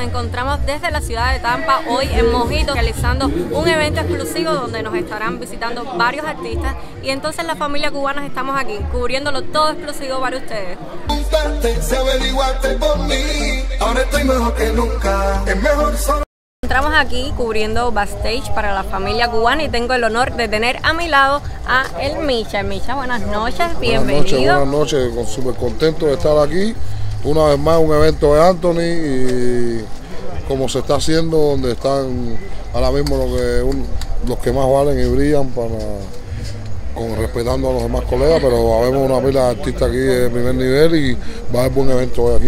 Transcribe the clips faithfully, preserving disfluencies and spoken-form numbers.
encontramos desde la ciudad de Tampa, hoy en Mojito, realizando un evento exclusivo donde nos estarán visitando varios artistas, y entonces la familia Cubanas estamos aquí, cubriéndolo todo exclusivo para ustedes. Se averiguaste por mí, ahora estoy mejor que nunca, es mejor solo. Entramos aquí cubriendo backstage para la familia cubana y tengo el honor de tener a mi lado a el Micha. Micha, buenas noches, bienvenido. Buenas noches, buenas noches, súper contento de estar aquí. Una vez más un evento de Anthony y como se está haciendo, donde están ahora mismo lo que un, los que más valen y brillan, para con, respetando a los demás colegas, pero habemos una pila de artistas aquí de primer nivel y va a haber buen evento hoy aquí.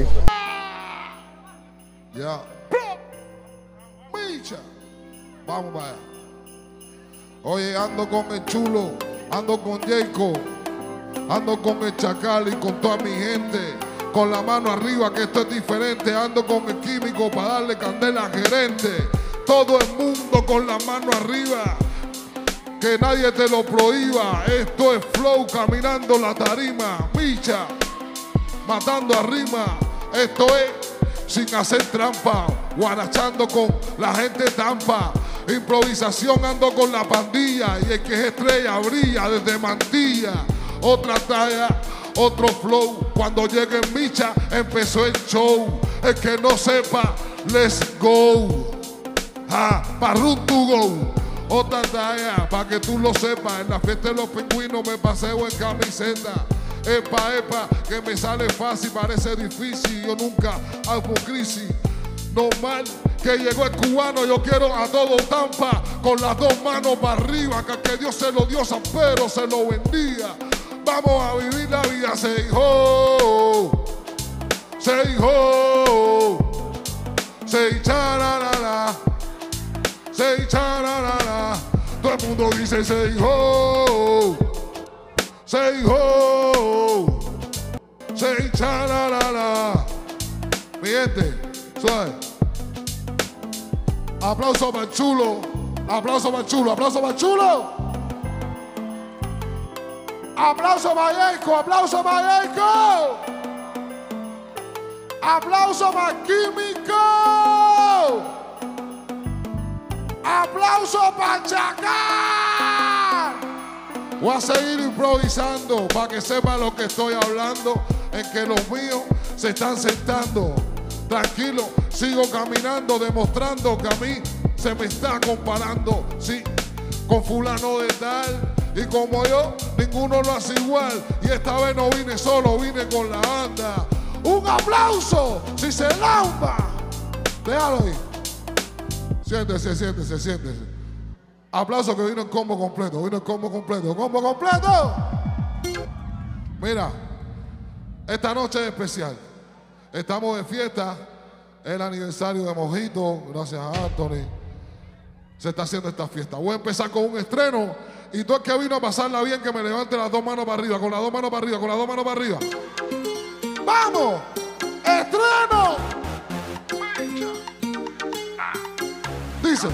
Ya. Micha, vamos para allá. Oye, ando con el chulo, ando con Jacob, ando con el Chacal y con toda mi gente. Con la mano arriba, que esto es diferente. Ando con el químico para darle candela al gerente. Todo el mundo con la mano arriba, que nadie te lo prohíba. Esto es flow, caminando la tarima. Micha, matando a rima. Esto es sin hacer trampa, guarachando con la gente Tampa. Improvisación, ando con la pandilla, y el que es estrella brilla desde Mantilla. Otra talla, otro flow. Cuando llegue Micha, empezó el show. El que no sepa, let's go. Ah, pa' run to go. Otra talla, pa' que tú lo sepas. En la fiesta de los pingüinos me paseo en camiseta. Epa, epa, que me sale fácil, parece difícil. Yo nunca hago crisis. Normal que llegó el cubano, yo quiero a todo Tampa con las dos manos para arriba. Que, que Dios se lo dio, San Pedro se lo bendiga. Vamos a vivir la vida, say ho, say ho, say chararara, say chararara. Todo el mundo dice say ho, say ho, say chararara. Mi gente, suave. Aplauso para el chulo, aplauso para el chulo, aplauso para el chulo. Aplauso para Jacob, aplauso para Jacob. Aplauso para Químico. Aplauso para Chacal. Voy a seguir improvisando para que sepan lo que estoy hablando. En que los míos se están sentando. Tranquilo, sigo caminando, demostrando que a mí se me está comparando. Sí, con fulano de tal. Y como yo, ninguno lo hace igual. Y esta vez no vine solo, vine con la banda. ¡Un aplauso! ¡Si se lamba! Déjalo ahí. Siéntese, siéntese, siéntese. Aplauso que vino en combo completo. Vino en combo completo. ¡Combo completo! Mira, esta noche es especial. Estamos de fiesta. Es el aniversario de Mojito. Gracias a Anthony. Se está haciendo esta fiesta. Voy a empezar con un estreno. Y todo el que vino a pasarla bien, que me levante las dos manos para arriba, con las dos manos para arriba, con las dos manos para arriba. ¡Vamos! ¡Estreno! Dice: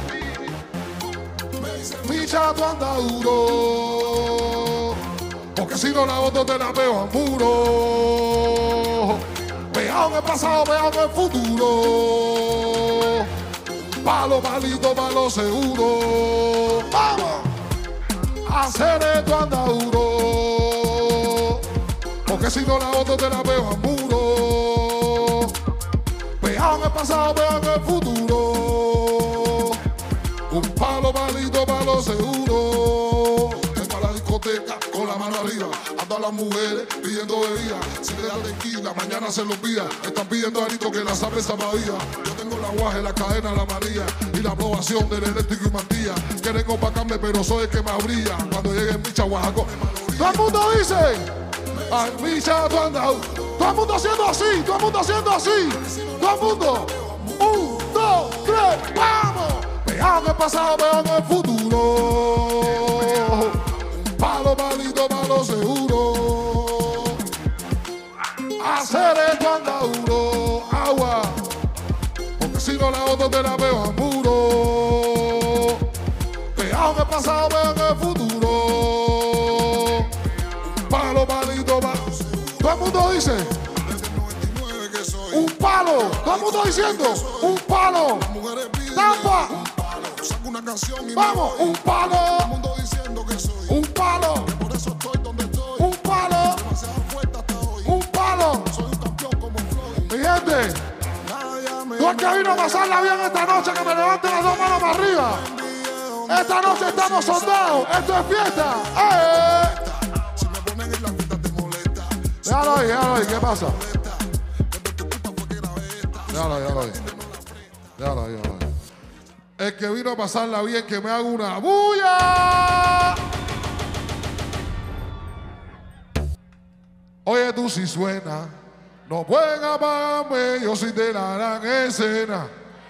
Micha, tú andas duro, porque si no la boto te la pego al muro. Pegado en el pasado, pegado en el futuro. Palo, palito, palo seguro. ¡Vamos! Hacer esto anda duro, porque si no la boto te la pego al muro. Pegado en el pasado, pegado en el futuro. Un palo, palito, palo seguro. Vengo a la discoteca con la mano arriba. Ando a las mujeres pidiendo bebida. Si le dan tequila, mañana se lo olvida. Están pidiendo alito que la sabe sabadía. Yo tengo la guaje, la cadena, la María y la aprobación del eléctrico y mantilla. Quieren opacarme, pero soy el que más brilla. Cuando llegue Micha, Oaxaca. Todo el mundo dice: ay, Micha, tú andas. Todo el mundo haciendo así, todo el mundo haciendo así. Todo el mundo. Un, dos, tres, vamos. Pegado en el pasado, pegado en el futuro. Palo, palito, palo seguro. Hacer esto anda duro. Agua. Porque si no la boto te la pego al muro. Pegado en el pasado, pegado en el futuro. Palo, palito, palo. Todo el mundo dice: un palo palo. Todo el mundo diciendo, un palo. Tampa. Saco una canción y Vamos, un palo. todo el mundo diciendo que soy. Un palo. Por eso estoy donde estoy. Un palo. Demasiado fuerte hasta hoy. Un palo. Soy un campeón como Floyd. Mi gente, Nada me tú el que vino a pasarla bien esta noche, que me levante las dos manos para arriba. Esta noche estamos soldados. Esto es fiesta. ¡Eh! Si me ponen en la pista te molesta. Déjalo ahí, déjalo ahí. ¿Qué pasa? Déjalo ahí, déjalo ahí. Déjalo ahí, déjalo ahí. El que vino a pasarla bien, que me haga una bulla. Oye, tú si suena, no pueden apagarme, yo soy de la gran escena.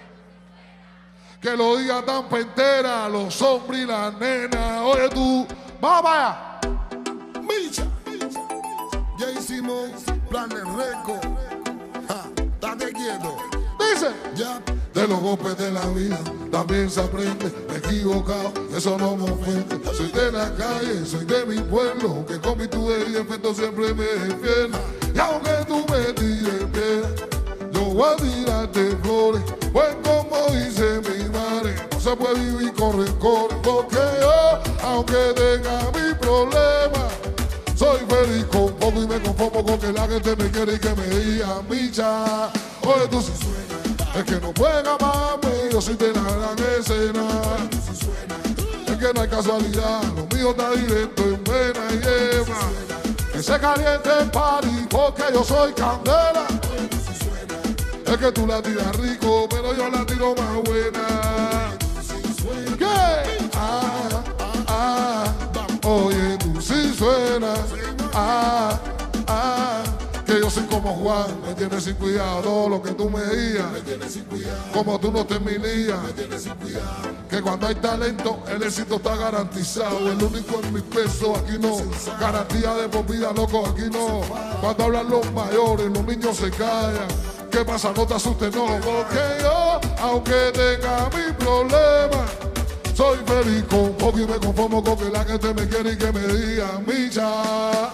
Que lo diga tan pentera, los hombres y las nenas. Oye, tú, vamos para allá. Micha. Ya hicimos planes récord. Ja, date quieto. Dice. Ya. De los golpes de la vida también se aprende. Me he equivocado, eso no me ofende. Soy de la calle, soy de mi pueblo, que con mi tuve y efecto siempre me defiendo. Y aunque tú me tires piedra, yo voy a tirarte flores. Pues como dice mi madre, no se puede vivir con rencor. Porque yo, aunque tenga mi problema, soy feliz con poco y me conformo con que la gente me quiere y que me diga micha. Oye, tú si suena. Es que no pueden amarme, yo soy de la gran escena. Es que no hay casualidad, lo mío está directo en vena y yema. Que se caliente el party porque yo soy candela. Es que tú la tiras rico, pero yo la tiro más buena. ¿Qué? Ah, ah, oye, tú sí suenas. Ah, ah. Que yo soy como Juan, me tienes sin cuidado, lo que tú me digas, como tú no te milías, que cuando hay talento, el éxito está garantizado, el único en mis pesos, aquí no, garantía de por vida, loco, aquí no, cuando hablan los mayores, los niños se callan, ¿qué pasa? No te asustes, no, porque yo, aunque tenga mi problema, soy feliz con poco y me conformo con que la gente me quiere y que me diga micha.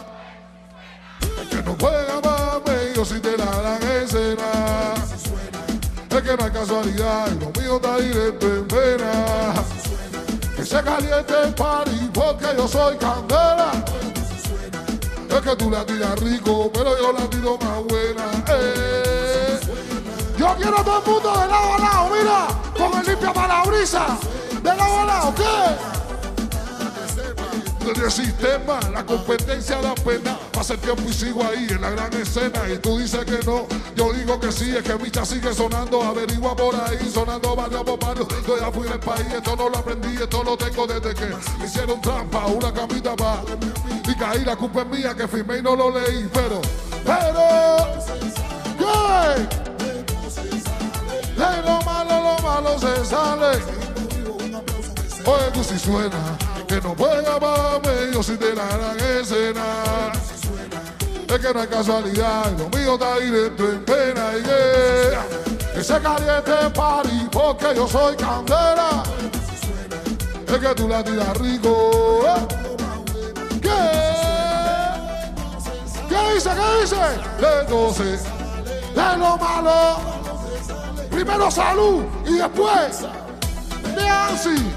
Es que no pueden amarme, yo soy de la gran escena. Es que no hay casualidad, y lo mío está directo en vena. Que se caliente el party porque yo soy candela. Es que tú la tiras rico, pero yo la tiro más buena. Eh. Yo quiero a todo el mundo de lado a lado, mira, con el limpia para la brisa. De lado a lado, ¿qué? El sistema, la competencia da pena. Pasa el tiempo y sigo ahí en la gran escena. Y tú dices que no, yo digo que sí. Es que Micha sigue sonando, averigua por ahí, sonando barrio por barrio. Yo ya fui del país, esto no lo aprendí, esto lo tengo desde que me hicieron trampa, una camita para. Y caí, la culpa es mía que firmé y no lo leí. Pero, pero, ¿qué? De lo malo, lo malo se sale. Oye, tú si suena. Que no pueden amarme, yo soy de la gran escena. Es que no hay casualidad, lo mío está directo en pena y yeah. Que se caliente el party porque yo soy candela. Es que tú la tiras rico. ¿Qué? ¿Qué dice? ¿Qué dice? Entonces, de lo malo, primero salud y después Nancy.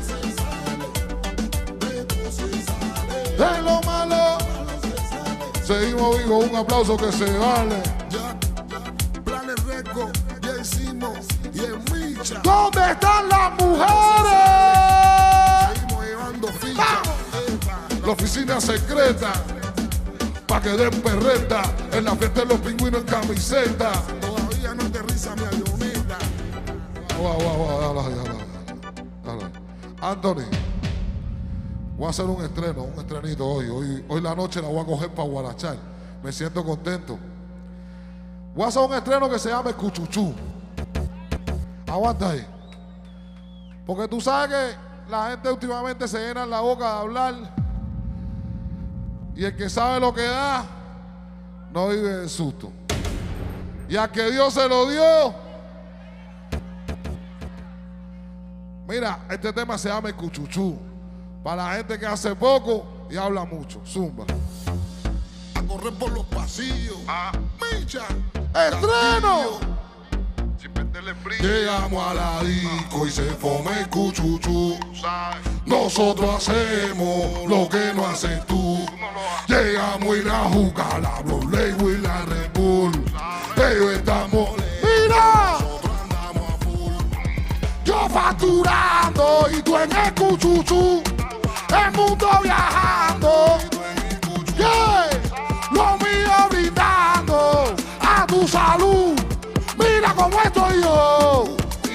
De lo malo, seguimos vivos, un aplauso que se vale. Ya, planes récord, ya hicimos y en Micha. ¿Dónde están las mujeres? Seguimos llevando ficha. La oficina secreta, pa' que den perreta, en la fiesta de los pingüinos en camiseta. Todavía no aterriza mi avioneta. Guau, guau, guau, dale, dale, dale. Anthony. Voy a hacer un estreno, un estrenito hoy. Hoy, hoy la noche la voy a coger para guarachar. Me siento contento. Voy a hacer un estreno que se llama el Cuchuchú. Aguanta ahí. Porque tú sabes que la gente últimamente se llena la boca de hablar. Y el que sabe lo que da, no vive de susto. Y a que Dios se lo dio. Mira, este tema se llama el Cuchuchú. Para la gente que hace poco y habla mucho. Zumba. A correr por los pasillos. Ah. Micha. ¡Estreno! Llegamos a la disco y se fome el cuchuchú. Nosotros hacemos lo que no haces tú. Llegamos y la juca, la Blue Label y la Red Bull. Ellos estamos, mira, yo facturando y tú en el cuchuchú. El mundo viajando, yeah. Lo mío brindando a tu salud. Mira cómo estoy yo.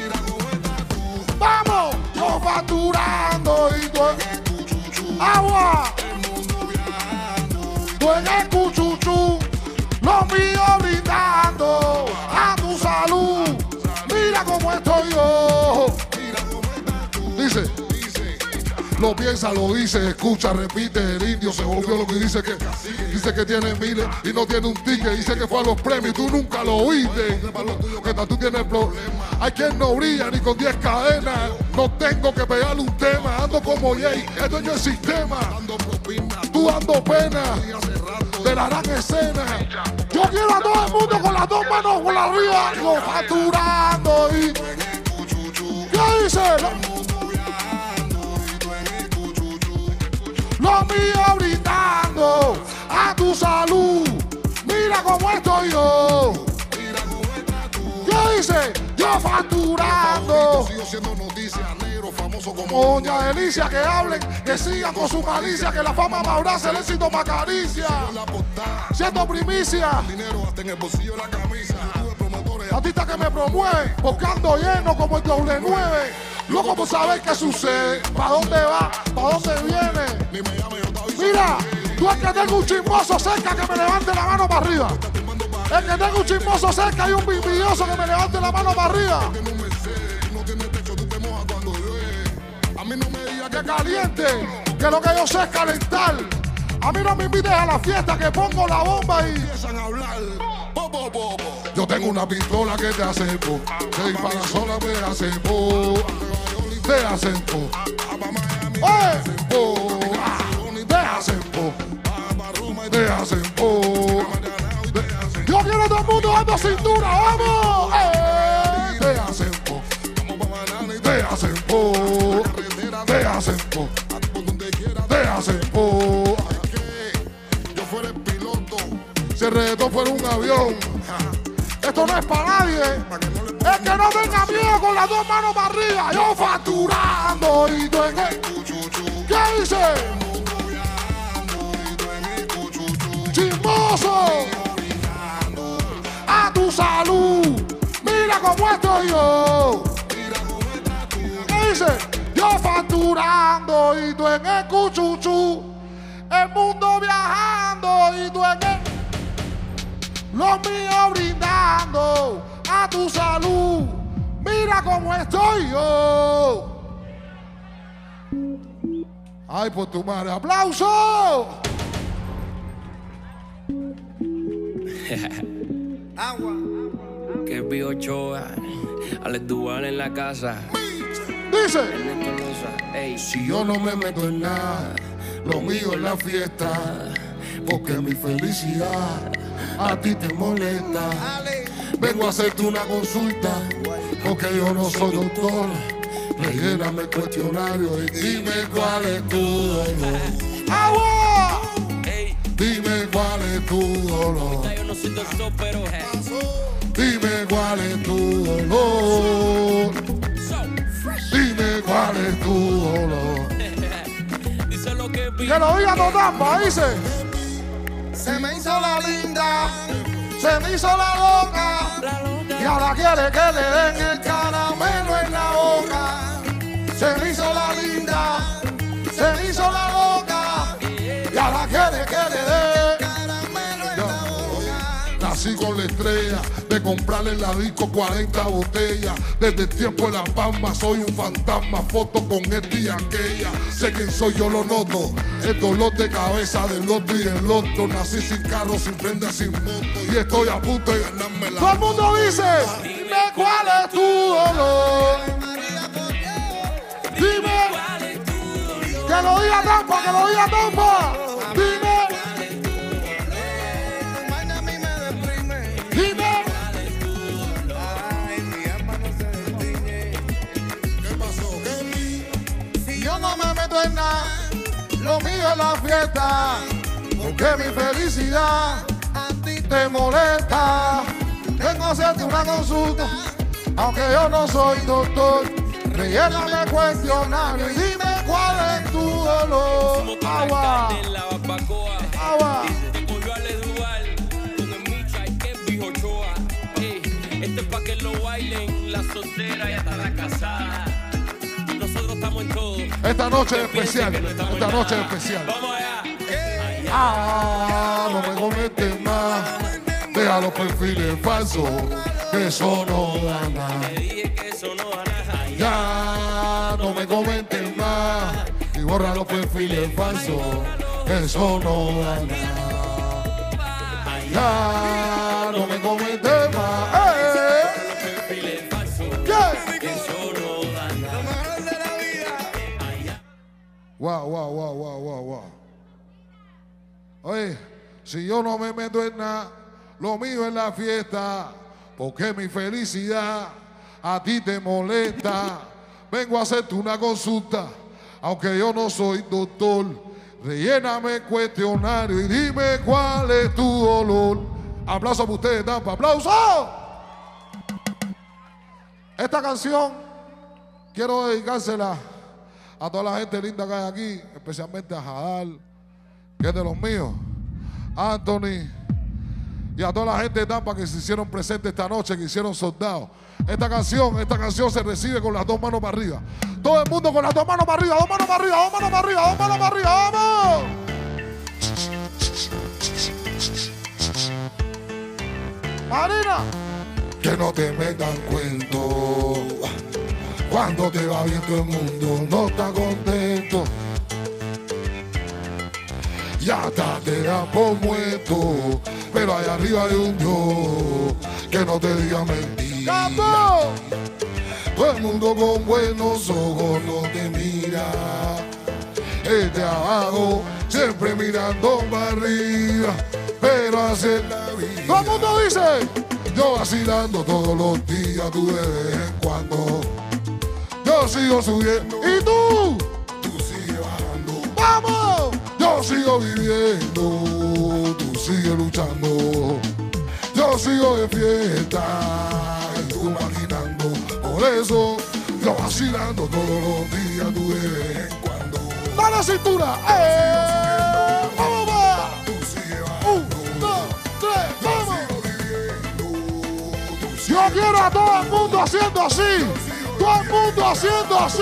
Vamos, yo facturando y tú en agua. Tú en el cuchuchú. Lo mío brindando a tu salud. Mira cómo estoy yo. Dice. Lo piensa, lo dice, escucha, repite, el indio se volvió lo que dice que dice que tiene miles y no tiene un ticket, dice que fue a los premios y tú nunca lo oíste. Que tú tienes problemas. Hay quien no brilla ni con diez cadenas. No tengo que pegarle un tema, ando como Jay, es dueño del sistema. Tú dando pena de la gran escena. Yo quiero a todo el mundo con las dos manos por arriba, yo facturando y ¿qué dice? Lo mío brindando a tu salud. Mira cómo estoy yo. ¿Qué dice? Yo facturando. Sigo siendo noticia, negro, famoso como Doña Delicia. Que hablen, que sigan con su malicia. Que la fama me abrace, el éxito me acaricia. Siendo primicia. Artistas que me promueven, porque ando lleno como el doble nueve. Loco por saber qué sucede, para dónde va, para dónde viene. Mira, tú es que tengo un chismoso cerca que me levante la mano para arriba. El que tengo un chismoso cerca y un envidioso que me levante la mano para arriba. Que caliente, que lo que yo sé es calentar. A mí no me invites a la fiesta que pongo la bomba y empiezan a hablar. Yo tengo una pistola que te hace po, te dispara sola, me hace po, te hacen po, oye, po, te hacen po, te hacen po. Yo quiero a todo el mundo dando cintura, vamos, eh. Te hacen po, te hacen po, te hacen po, te hacen po. Yo fuera el piloto, si el reggaetón fuera un avión. Esto no es para nadie. Es que no tenga miedo con las dos manos para arriba. Yo facturando y tú en el cuchuchú. ¿Qué dice? Chismoso. A tu salud. Mira cómo estoy yo. ¿Qué dice? Yo facturando y tú en el cuchuchú. El mundo viajando y tú en el... Lo mío brindando a tu salud. Mira cómo estoy yo. Ay, por tu madre. ¡Aplauso! Agua. Que vi Ochoa. Alex Duval en la casa. Dice. Ey. Si yo no me meto en nada, lo mío es la fiesta. Porque mi felicidad a ti te molesta. Vengo a hacerte una consulta, porque yo no soy doctor. Relléname el cuestionario y dime cuál es tu dolor. ¡Agua! Dime cuál es tu dolor. Yo no soy doctor, pero dime cuál es tu dolor. Dime cuál es tu dolor. dice lo que vi. Que lo diga Totamba, dice. Se me hizo la linda, Se me hizo la loca, La loca. y ahora quiere que le den el caramelo en la boca. Se me hizo la linda, se me hizo la loca, y ahora quiere que le den caramelo en la boca. Nací con la estrella de comprarle en la disco cuarenta botellas. Desde el tiempo de la Palma soy un fantasma, foto con este y aquella. Sé quién soy, yo lo noto. El dolor de cabeza del loto y del loto. Nací sin carro, sin prenda, sin moto, y estoy a punto de ganarme la. Todo el mundo dice, dime cuál es tu dolor. Dime, que lo diga Tampa, que lo diga Tampa. Dime, dime. en la fiesta, porque mi felicidad a ti te molesta. Vengo a hacerte una consulta, aunque yo no soy doctor. Relléname el cuestionario y dime cuál es tu dolor. Agua, agua. Este es pa' que lo bailen, la soltera y hasta la casada. Nosotros estamos en todo. Esta noche es especial, esta noche es especial. Vamos allá. Ah, no me comentes más. Deja los perfiles falsos, que eso no da nada. Te dije que eso no da nada. Ya, no me comentes más. Y borra los perfiles falsos, que eso no da nada. Ya, no me comentes más. ¡Eh! Wow, wow, wow, wow, wow, wow. Oye, si yo no me meto en nada, lo mío es la fiesta, porque mi felicidad a ti te molesta. Vengo a hacerte una consulta, aunque yo no soy doctor. Relléname el cuestionario y dime cuál es tu dolor. Aplausos para ustedes, Tampa. ¡Aplausos! Esta canción quiero dedicársela a toda la gente linda que hay aquí, especialmente a Jadal, que es de los míos, a Anthony y a toda la gente de Tampa que se hicieron presentes esta noche, que hicieron soldados. Esta canción, esta canción se recibe con las dos manos para arriba. Todo el mundo con las dos manos para arriba, dos manos para arriba, dos manos para arriba, dos manos para arriba, ¡vamos! Marina, que no te metan cuento. Cuando te va bien todo el mundo no está contento. Ya hasta te dan por muerto, pero allá arriba hay un Dios que no te diga mentira. ¡Capo! Todo el mundo con buenos ojos no te mira. El de abajo siempre mirando para arriba, pero hace la vida. Todo el mundo dice, yo vacilando todos los días, tú de vez en cuando. Yo sigo subiendo. ¿Y tú? Tú sigues bajando. ¡Vamos! Yo sigo viviendo. Tú sigues luchando. Yo sigo de fiesta. Y tú maquinando. Por eso, yo vacilando todos los días. Tú de vez en cuando. ¡Dale cintura! ¡Eh! ¡Vamos, va! Tú sigues bajando. Un, dos, tres, ¡vamos! Yo quiero a todo el mundo haciendo así. Todo el mundo haciendo así.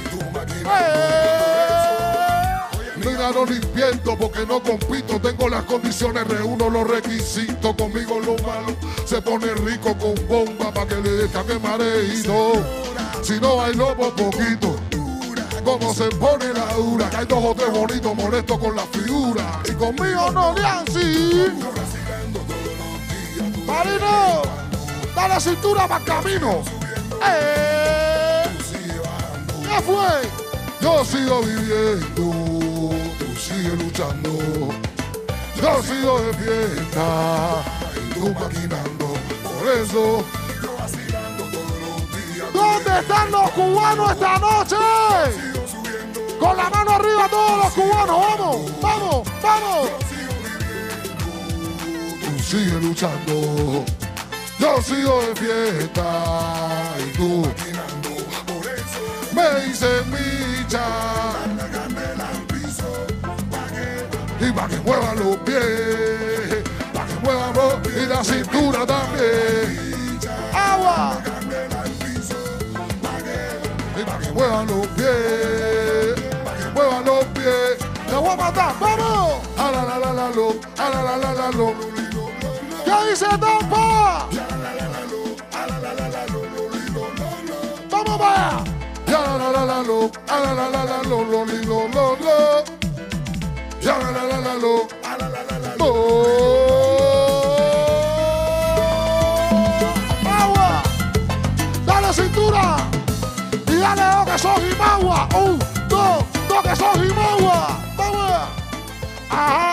¡Eh! Mira, no limpiento porque no compito. Tengo las condiciones, reúno los requisitos. Conmigo lo malo se pone rico con bomba para que le descargue mareito. Si no bailo por poquito, como se pone la dura. Que hay dos o tres bonitos molestos con la figura. Y conmigo no le así. Marino, dale cintura para el camino. ¡Eh! ¿Qué fue? Yo sigo viviendo, tú sigues luchando. Yo sigo de fiesta y tú maquinando. Por eso, yo vacilando todos los días. ¿Dónde están los cubanos esta noche? Con la mano arriba todos los cubanos. Vamos, vamos, vamos. Tú sigues luchando. Yo sigo de fiesta y tú maquinando, por eso me dicen micha. Y pa' que muevan los pies, pa' que muevan los pies y la cintura también. ¡Agua! Y pa' que muevan los pies, pa' que muevan los pies. ¡Te voy a matar! ¡Vamos! ¡A la la la la lo! ¡A la la la la lo! ¿Qué dice Tampa? ¡Vamos para allá! Ya la la la la lo, a la la la la lo, lo li lo lo lo. Ya la la la la lo, a la la la la lo. ¡Agua! ¡Dale cintura! Y dale dos que son Jimagua. Un, dos, dos que son Jimagua. ¡Vamos! Ajá.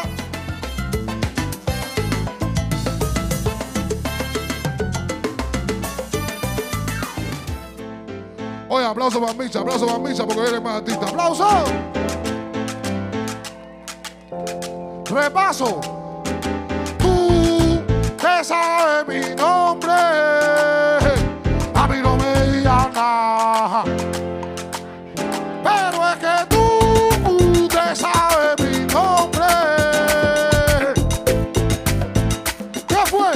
Oye, aplauso para Micha, aplauso para Micha porque eres más artista. ¡Aplauso! Repaso. Tú te sabes mi nombre. A mí no me digas nada. Pero es que tú te sabes mi nombre. ¿Qué fue?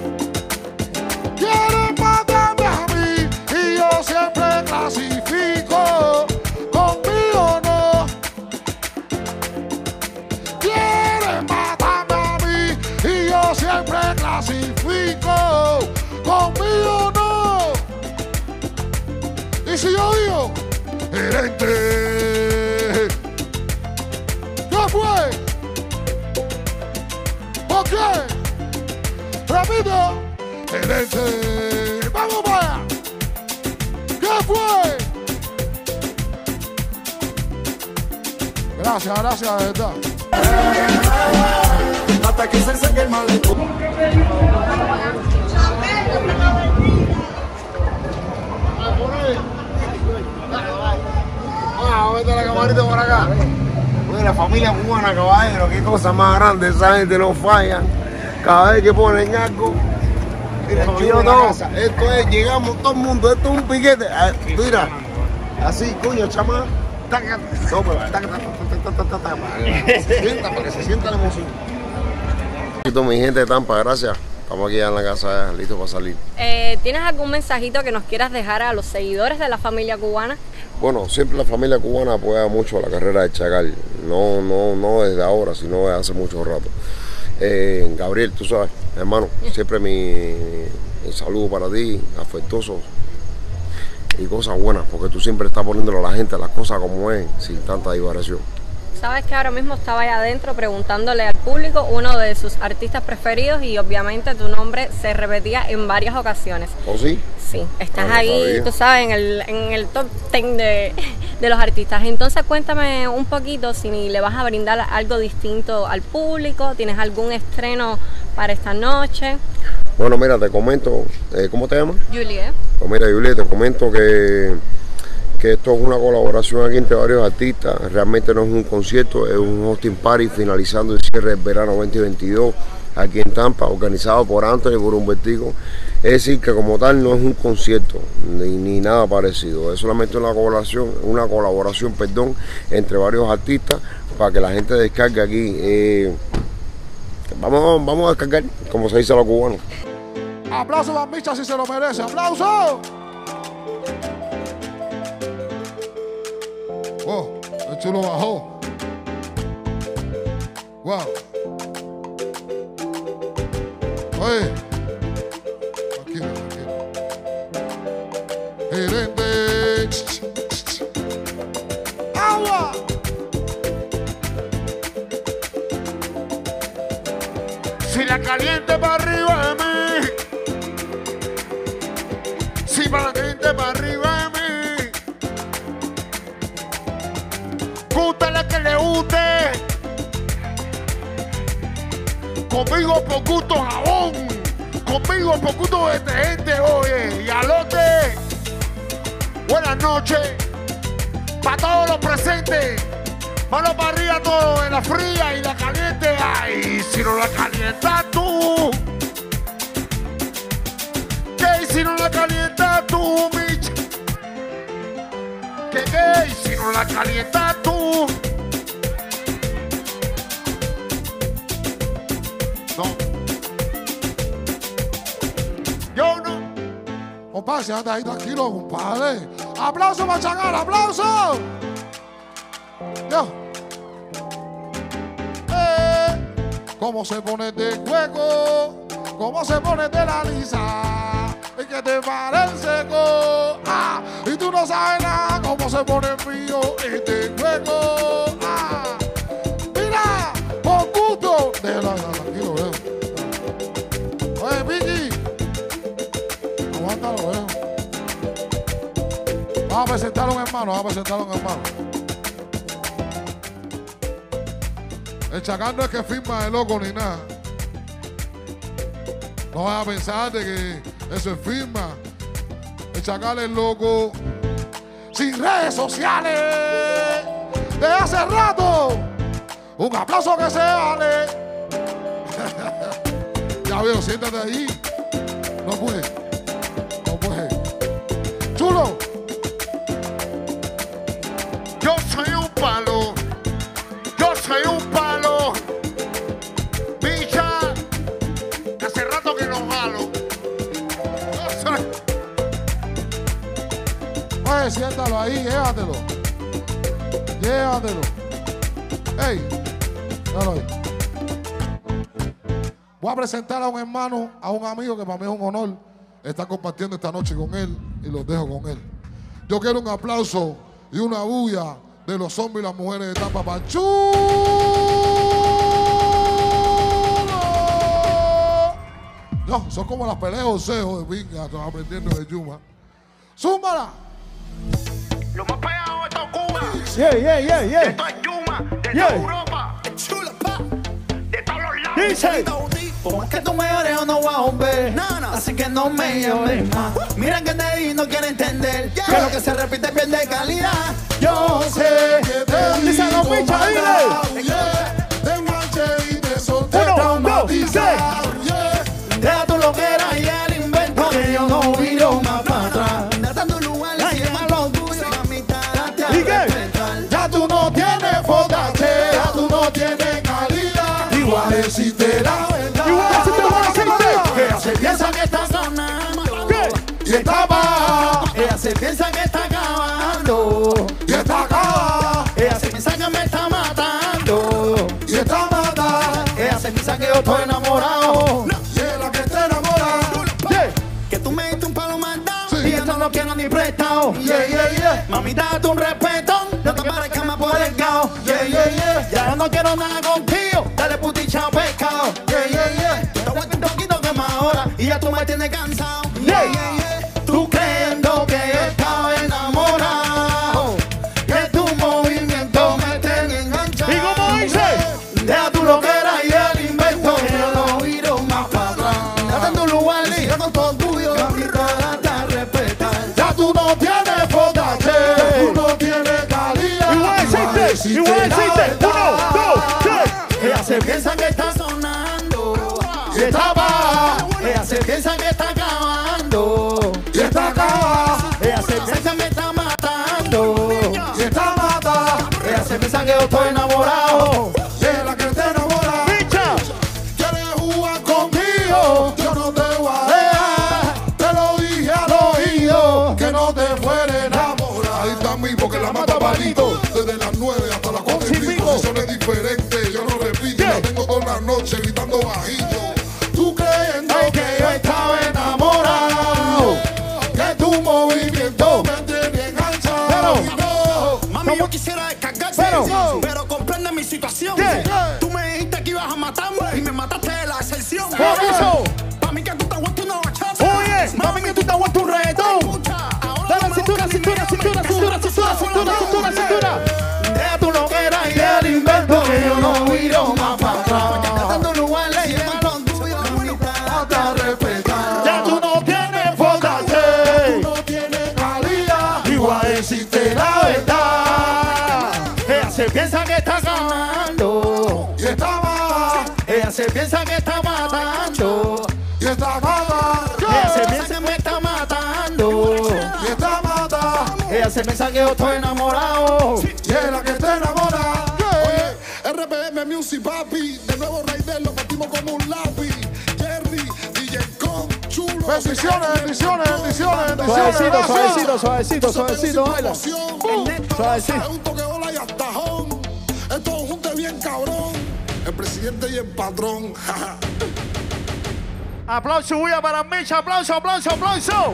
Quieren matarme a mí y yo siempre clasifico. Conmigo no. Quieren matarme a mí y yo siempre clasifico. Conmigo no. Y si yo digo gerente, ¿qué fue? ¿Por qué? Repito, gerente, vamos para allá. ¿Qué fue? Gracias, gracias, de verdad. Hasta que se seque el malecón. Vamos a meter la camarita por acá. Oye, la familia cubana, caballero, qué cosa más grande, esa gente no falla. Cada vez que ponen algo, mira, chulo todo. Esto es, llegamos todo el mundo, esto es un piquete. Ah, mira, así, coño, chamán. No, pero para que se sienta, para que se sienta la emoción. Mi gente de Tampa, gracias. Estamos aquí ya en la casa, listos para salir. Eh, ¿Tienes algún mensajito que nos quieras dejar a los seguidores de la familia cubana? Bueno, siempre la familia cubana apoya mucho la carrera de Chacal. No, no, no desde ahora, sino desde hace mucho rato. Eh, Gabriel, tú sabes, hermano, siempre mi, mi saludo para ti, afectuoso y cosas buenas, porque tú siempre estás poniéndole a la gente las cosas como es, sin tanta divariación. Sabes que ahora mismo estaba allá adentro preguntándole al público uno de sus artistas preferidos y obviamente tu nombre se repetía en varias ocasiones. ¿Oh sí? Sí, estás Ah, no ahí, sabía. tú sabes, en el, en el top ten de, de los artistas. Entonces cuéntame un poquito si le vas a brindar algo distinto al público, ¿tienes algún estreno para esta noche? Bueno, mira, te comento, eh, ¿cómo te llamas? Julie. Pues mira, Juliet, te comento que, que esto es una colaboración aquí entre varios artistas. Realmente no es un concierto, es un hosting party finalizando el cierre del verano veinte veintidós aquí en Tampa, organizado por Anthony y por Humbertico. Es decir, que como tal no es un concierto ni, ni nada parecido, es solamente una colaboración, una colaboración, perdón, entre varios artistas para que la gente descargue aquí. Eh, vamos, vamos a descargar, como se dice a los cubanos. Aplauso a Micha si se lo merece. ¡Aplauso! Oh, el chulo bajó. Wow. Oye. Aquí, aquí. Gerente. ¡Agua! Si la caliente para arriba de mí. Si para la caliente para arriba de mí. Gústale que le guste. Conmigo por gusto jabón. Conmigo por gusto detergente, oye. Y alote. Buenas noches. Para todos los presentes. Mano para arriba todo en la fría y la caliente. Ay, si no la calientas tú. ¿Qué si no la calientas tú, Mitch? ¿Qué qué si no la calientas tú? No. Yo no. Compadre, se anda ahí tranquilo, compadre. ¡Aplauso para Chacal! ¡Aplauso! Yo. Eh, ¿Cómo se pone de juego? ¿Cómo se pone de la lisa? ¿Y qué te parece? Ah, y tú no sabes nada. ¿Cómo se pone mío este juego? Ah, mira, por gusto. Déjala, déjala, tranquilo, veo. Oye, Vicky. Aguántalo, veo. Vamos a presentarlo en hermano, vamos a presentarlo en hermano. El Chacal no es que firma de loco ni nada. No vas a pensar de que eso es firma. El Chacal es loco. Sin redes sociales. De hace rato. Un aplauso que se vale. Ya veo, siéntate ahí. No puede. No puede. Chulo. Yo soy un palo. Yo soy un palo. Bicha. Hace rato que no jalo. Yo soy. Oye, siéntalo ahí, llévatelo. Llévatelo. Ey, déjalo ahí. Voy a presentar a un hermano, a un amigo que para mí es un honor estar compartiendo esta noche con él y los dejo con él. Yo quiero un aplauso y una bulla de los hombres y las mujeres de Tampa para Chulo. No, son como las peleas de oseo de pinga, estás aprendiendo de Yuma. ¡Zúmbala! Lo más pegado de todo Cuba. Yeah, yeah, yeah, yeah. De todo Yuma, de Yeah. toda Europa. Chula, pa. De todos los lados. Dice. Por más que tú me ores, yo no voy a volver. No, no. Así que no me llames más. Miren que te di, no quiere entender que lo que se repite pierde calidad. Yo sé que te di. Dice los bichos, dile. Te enganché y te solté Uno, dos, traumatizado. Deja tu loquera y el invento que yo no viro más para atrás. Dando lugar y lleva lo tuyo a mitad. Date a ¿Y qué? respetar. Ya tú no tienes fodache, ya tú no tienes calidad. Igual decirte la verdad. Igual decirte la verdad. Que se piensa que está Sonando. y está baja, Ella se piensa que está acabando. y está acá, Ella se piensa que me está matando. y está mata. Ella se piensa que yo estoy enamorado. Y es la que te enamora. Yeah. Que tú me diste un palo mandado. Sí. Y esto no quiero ni prestado. Yeah, yeah, yeah. Mamita, date un respeto. No te parezcas más por el cao. Yeah, yeah, yeah. Ya yo no quiero nada contigo. Dale puticha pescado. Yeah, yeah, yeah. Te voy a un poquito que más ahora. Y ya tú me tienes cansado. Yeah. Yeah, yeah. Tú creyendo que yo estaba enamorado. Que tu movimiento me tiene enganchado. ¿Y cómo dice? Deja tu loquera y el invento que yo no viro más para atrás. Date en tu lugar y yo con todo tuyo. Mamita, date a respetar. Ya tú no tienes fodache, tú no tienes calidad. Igual existe, igual existe. Uno, dos, tres. Ella se piensa que está sonando. Y está baja, Ella se piensa que está acabando. y está acá, Ella se piensa que me está matando. y está mata. Ella se piensa que yo estoy enamorado. Y es la que te enamora. Bicha. ¿Quieres jugar conmigo? Yo no te voy a dejar. Te lo dije al oído que no te fuera a enamorar. Ahí está mismo que la mata palito. Desde las nueve hasta las cuatro y pico. Posiciones diferentes, yo no repito. La tengo toda la noche gritando bajito. Tú creyendo que yo estaba enamorado. Que tu movimiento me tiene enganchado. Mami, yo quisiera descargarte, Pero- pero comprende mi situación. Yeah. Tú me dijiste que ibas a matarme y me mataste de la excepción. Por eso. Para mí que tú te aguantas una bachata. Oye, mami, que tú te aguantas un reggaetón. Escucha, ahora Dale no me cintura, busques cintura, ni cintura, me cintura, metas. cintura, cintura, cintura, cintura. Deja tu loquera y el invento que yo no viro más para atrás. Date en tu lugar y lleva lo tuyo. Mamita, date a respetar. Ya tú no tienes fodache. No tiene calidad. Igual existe la verdad. Ella se piensa que está Sonando. Y está baja, Ella se piensa que está matando. y está mata. Ella se piensa que me está matando. Y está mata. Ella se piensa que yo estoy enamorado. Y es la que te enamora. Oye, R P M Music, papi. De nuevo Raider, lo partimos como un lápiz. Jerry, D J Con, Chulo. Bendiciones, bendiciones, bendiciones, bendiciones. Suavecito, suavecito, suavecito, suavecito, baila. Suavecito. Es un toque bola y atajón. Esto junte bien cabrón. El presidente y el patrón. Aplauso, bulla para Micha. Aplauso, aplauso, aplauso.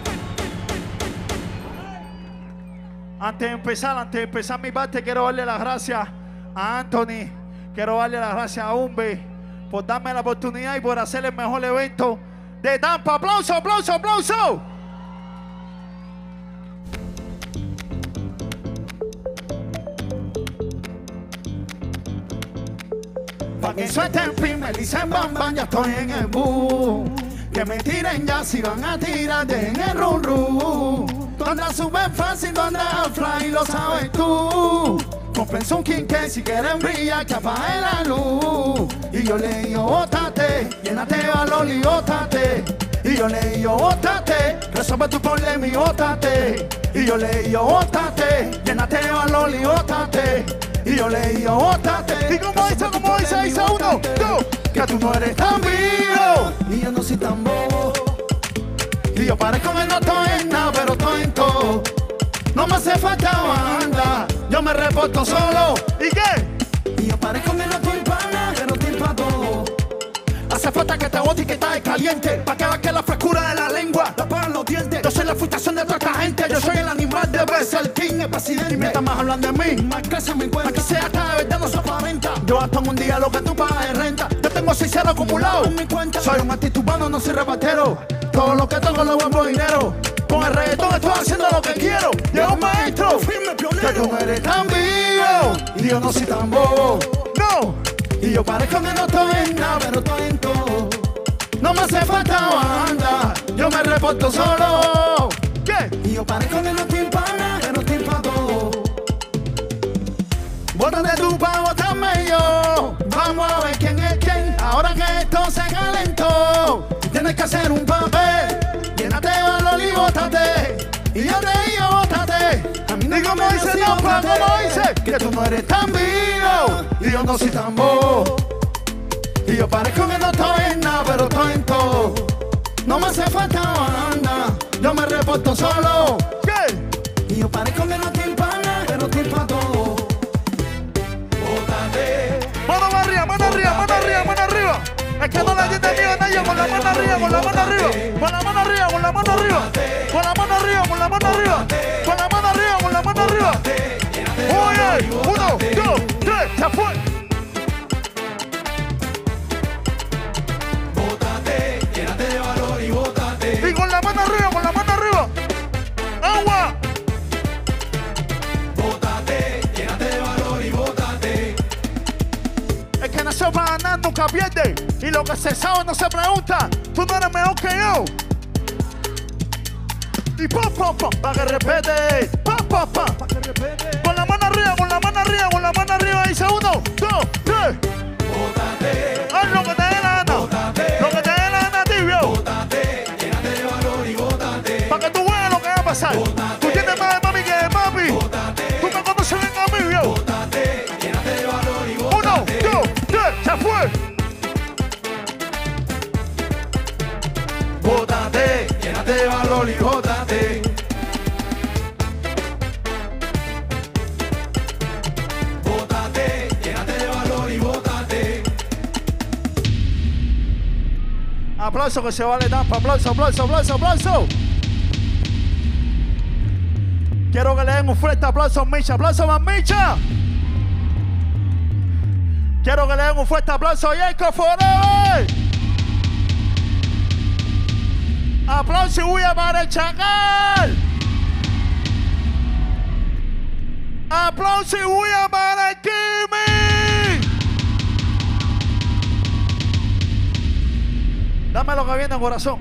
Antes de empezar, antes de empezar mi parte, quiero darle las gracias a Anthony. Quiero darle las gracias a Umbe por darme la oportunidad y por hacer el mejor evento de Tampa. Aplauso, aplauso, aplauso. Pa' que suelte el primer dicen bam bam, ya estoy en el bus. Que me tiren ya si van a tirar en el run run. Tú andas súper fácil, tú andas fly, lo sabes tú. Cómprense un quinqué si quieren brillar, que apague la luz. Y yo le digo, bótate, llénate de valor y bótate. Y yo le digo, bótate, resuelve tu problema y bótate. Y yo le digo, bótate, llénate de valor y bótate. Y yo le digo, bótate. Y como dice, como dice, dice uno, dos. Que tú no eres tan vivo y yo no soy tan bobo. Y yo parezco que no estoy en nada, pero estoy en todo. No me hace falta banda, yo me reporto solo. ¿Y qué? Y yo parezco que no estoy para nada, pero estoy para todo. Hace falta que te bote y que estás caliente, pa' que veas que la frescura de la lengua la pagan los dientes. Yo soy la frustración de toda esta gente, yo soy el animal de vez, el king, el presidente. Y mientras más hablan de mí, más crece mi cuenta. Aquí sea hasta de verdad no se aparenta. Yo gasto en un día lo que tú pagas de renta. Yo tengo seis ceros acumulados en mi cuenta. Soy un antitubano, no soy repartero. Todo lo que toco lo vuelvo dinero. Con el reggaetón estoy haciendo lo que quiero. Llega un maestro, firme pionero. Que tú no eres tan vivo y yo no soy tan bobo. No. Y yo parezco que no estoy en nada, pero estoy en todo. No me hace falta banda, yo me reporto solo. ¿Qué? Y yo parezco que no estoy para nada, pero estoy para todo. Bótate tú pa' botarme yo. Vamos a ver quién es quién. Ahora que esto se calentó, tienes que hacer un papel. Llénate de valor y bótate. Y yo te digo bótate. A mí no ¿Y cómo me dice, dice no, pa, bótate. cómo dice? Que tú no eres tan vivo y yo no soy tan bobo. Y yo parezco que no estoy en nada, pero estoy en todo. No me hace falta banda, yo me reporto solo. ¿Qué? Y yo parezco que no estoy para nada, pero estoy para todo. Bótate. Mano arriba, mano arriba, mano arriba, mano arriba. Es que no le entiende miedo a nadie. Con la mano arriba, con la mano arriba. Con la mano arriba, con la mano arriba. Con la mano arriba, con la mano arriba. Con la mano arriba, con la mano arriba. Oye, uno, dos, tres, se fue. Bótate, llénate de valor y bótate. Y con la mano arriba, con la mano arriba. Agua. Bótate, llénate de valor y bótate. Es que nació para ganar, nunca pierde. Y lo que se sabe no se pregunta. Tú no eres mejor que yo. Y pam, pam, pam, pa' que respete. Pam, pam, pam, pa' que respete. Con la mano arriba, con la mano arriba, con la mano arriba. Dice uno, dos, tres. Bótate. Haz lo que te dé la gana. Bótate. Lo que te dé la gana, tibio. Bótate, llénate de valor y bótate. Pa' que tú veas lo que va a pasar. Bótate. Tú tienes más de mami que de papi. Bótate. Tú me conoces bien a mí, viejo. Bótate, llénate de valor y Uno, bótate. dos, tres, se fue. Bótate, llénate de valor y bótate. Bótate, llénate de valor y bótate. Aplauso que se vale Tampa. Aplauso, aplauso, aplauso, aplauso. Quiero que le den un fuerte aplauso a Micha. Aplauso más Micha. Quiero que le den un fuerte aplauso a Jacob Forever. Aplauso y bulla para el Chacal. Aplauso y bulla para el Kimi. Dame lo que viene, corazón.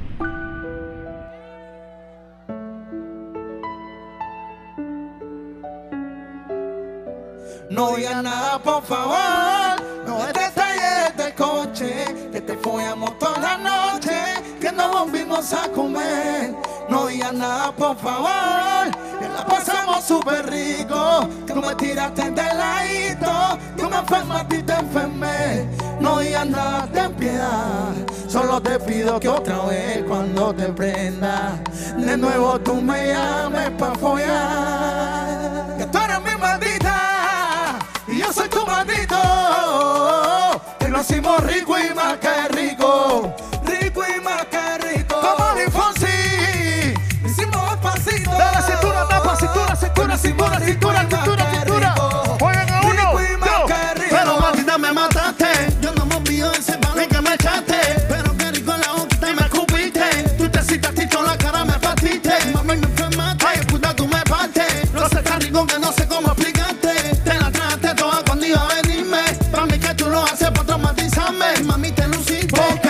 No digas nada, por favor. No des detalles del coche, que te follamos toda la noche, que nos volvimos a comer. No digas nada, por favor, que la pasamos súper rico. Tú me tiraste de ladito, tú me enfermaste y te enfermé. No digas nada, ten piedad, solo te pido que otra vez cuando te prenda, de nuevo tú me llames pa' follar. Que tú eres mi maldita y yo soy tu maldito. Que lo hicimos rico y más que rico, rico y más que rico. Como Lee Fonsi, hicimos despacito. Dale cintura, tapa, cintura, cintura, cintura, cintura, cintura, cintura. Jueguen a uno, dos. Pero maldita me mataste. Yo no me olvido de ese balón que me echaste. Pero qué rico en la boquita y me escupiste. Tú te citaste y con la cara me partiste. Mami me enfermaste, ay puta tú me partes. No sé tan rico que no sé cómo explicarte. Te la tragaste toda cuando iba a venirme. Pa' mí que tú lo haces pa' traumatizarme. Mami te luciste.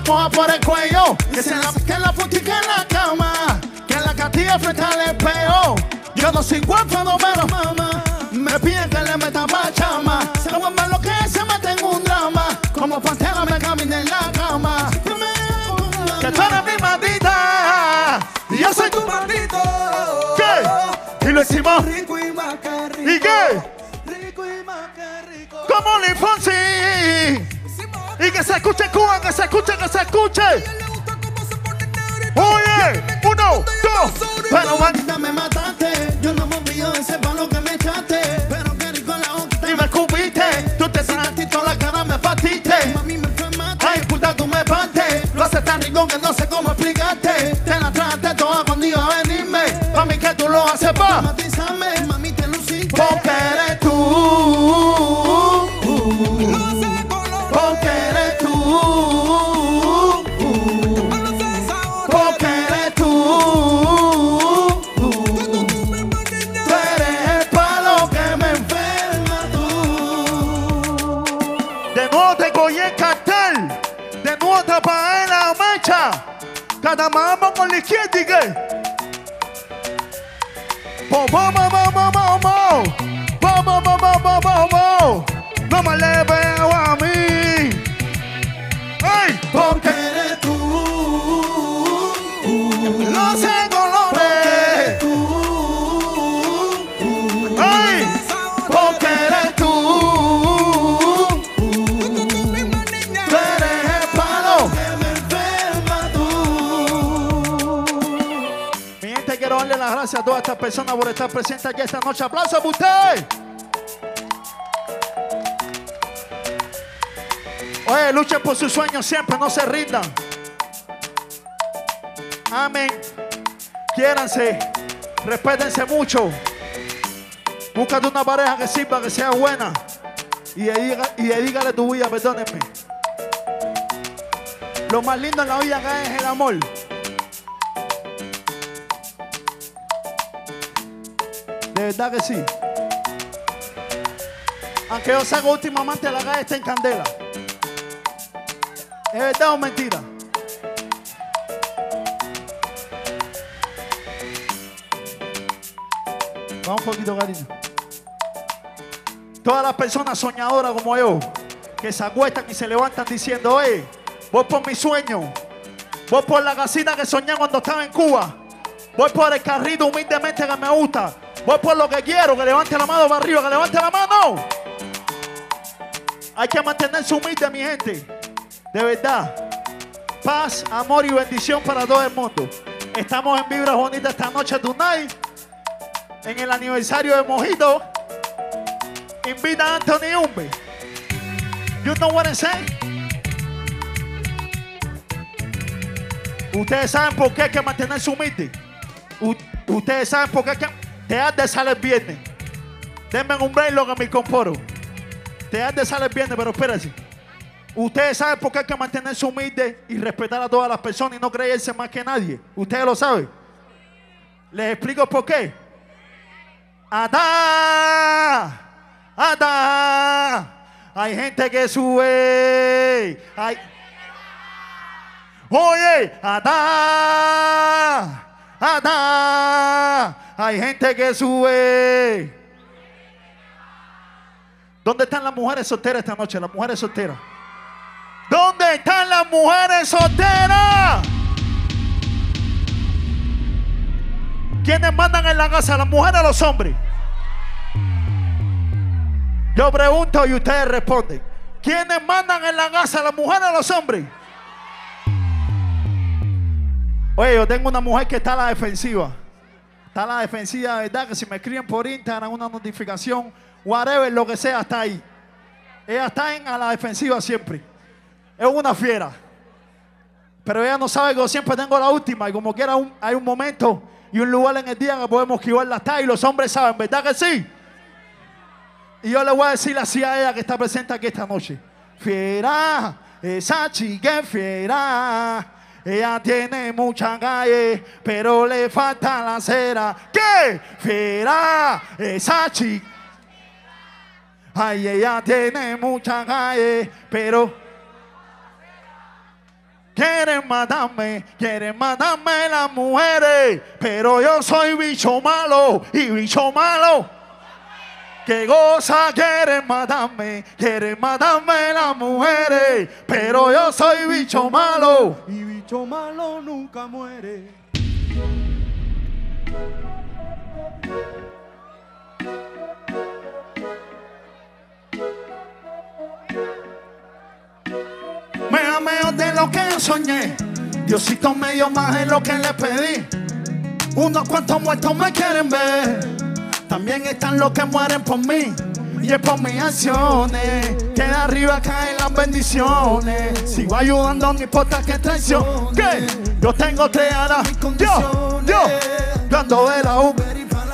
la coja por el cuello, que se la que la putica en la cama, que la castilla frente al espejo. Yo no soy huérfano, pero mamá me pide que le meta pachama. Se vuelve lo que se mete en un drama, como pantera me camina en la cama. Que tú eres mi maldita y yo soy tu maldito. ¿Qué? Y lo hicimos rico y más que rico. ¿Y qué? Rico y más que rico. Como Lee Fonsi. Y que se escuche Cuba, que se escuche, que se escuche. Oye, uno, dos. Pero maldita me mataste. Yo no me olvido de ese palo que me echaste. Pero qué rico la boca y me escupiste. Tú te sanaste y toda la cara me partiste. Mami me enfermaste. Ay, puta, tú me partes. Lo haces tan rico que no sé cómo explicarte. Te la trataste toda cuando iba a venirme. Pa' mí que tú lo haces pa' matizarme. Mami, te luciste. Porque eres tú. Porque eres tú. Porque eres tú. Tú eres el palo que me enferma tú. De nuevo te cogí el cartel. De nuevo te apagué la mecha. Cada mamá con la izquierda y qué. Po, po, po, po, po, po, po. Po, po, po, po, po, po, po. No me le veo a mí. ¡Ay! Porque eres tú. No sé colores. ¡Ay! Porque eres tú. Tú eres el palo que me enferma tú. Mi gente, quiero darle las gracias a todas estas personas por estar presentes aquí esta noche. ¡Aplausos para ustedes! Oye, luchen por sus sueños siempre, no se rindan. Amén. Quiéranse, respétense mucho. Búscate una pareja que sirva, que sea buena. Y dedica, y dedícale tu vida, perdónenme. Lo más lindo en la vida acá es el amor. De verdad que sí. Aunque yo salgo últimamente, la calle está en candela. ¿Es verdad o mentira? Vamos un poquito, cariño. Todas las personas soñadoras como yo, que se acuestan y se levantan diciendo, oye, voy por mi sueño, voy por la casita que soñé cuando estaba en Cuba, voy por el carrito humildemente que me gusta, voy por lo que quiero, que levante la mano para arriba, que levante la mano. Hay que mantenerse humilde, mi gente. De verdad, paz, amor y bendición para todo el mundo. Estamos en Vibras Bonitas esta noche tonight, en el aniversario de Mojito. Invita a Anthony Umbe. You know what I'm saying? Ustedes saben por qué hay que mantenerse humilde. U ustedes saben por qué hay que... Te has de salir el viernes. Denme un break lo que me comporo. Te has de salir el viernes, pero espérense. Ustedes saben por qué hay que mantenerse humilde y respetar a todas las personas y no creerse más que nadie. Ustedes lo saben. Les explico por qué. ¡Atá! ¡Atá! Hay gente que sube. Hay... Oye, ¡atá! ¡Atá! Hay gente que sube. ¿Dónde están las mujeres solteras esta noche? Las mujeres solteras. ¿Dónde están las mujeres solteras? ¿Quiénes mandan en la casa? ¿Las mujeres o los hombres? Yo pregunto y ustedes responden. ¿Quiénes mandan en la casa? ¿Las mujeres o los hombres? Oye, yo tengo una mujer que está a la defensiva. Está a la defensiva, de verdad, que si me escriben por Instagram una notificación, whatever, lo que sea, está ahí. Ella está en a la defensiva siempre. Es una fiera. Pero ella no sabe que yo siempre tengo la última. Y como quiera un, hay un momento y un lugar en el día que podemos esquivarla hasta. Y los hombres saben, ¿verdad que sí? Y yo le voy a decir así a ella que está presente aquí esta noche. Fiera, esa chica es fiera. Ella tiene mucha calle, pero le falta la cera. ¿Qué? Fiera, esa chica. Ay, ella tiene mucha calle, pero... ¿Qué? quieren matarme, quieren matarme las mujeres, pero yo soy bicho malo y bicho malo que goza. Quieren matarme, quieren matarme las mujeres, pero yo soy bicho malo Y bicho malo nunca muere. Me ameo de lo que yo soñé. Diosito me dio más de lo que le pedí. Unos cuantos muertos me quieren ver. También están los que mueren por mí. Y es por mis acciones que de arriba caen las bendiciones. Sigo ayudando, no importa que traición. ¿Qué? Yo tengo tres alas. Yo, yo, yo ando de la U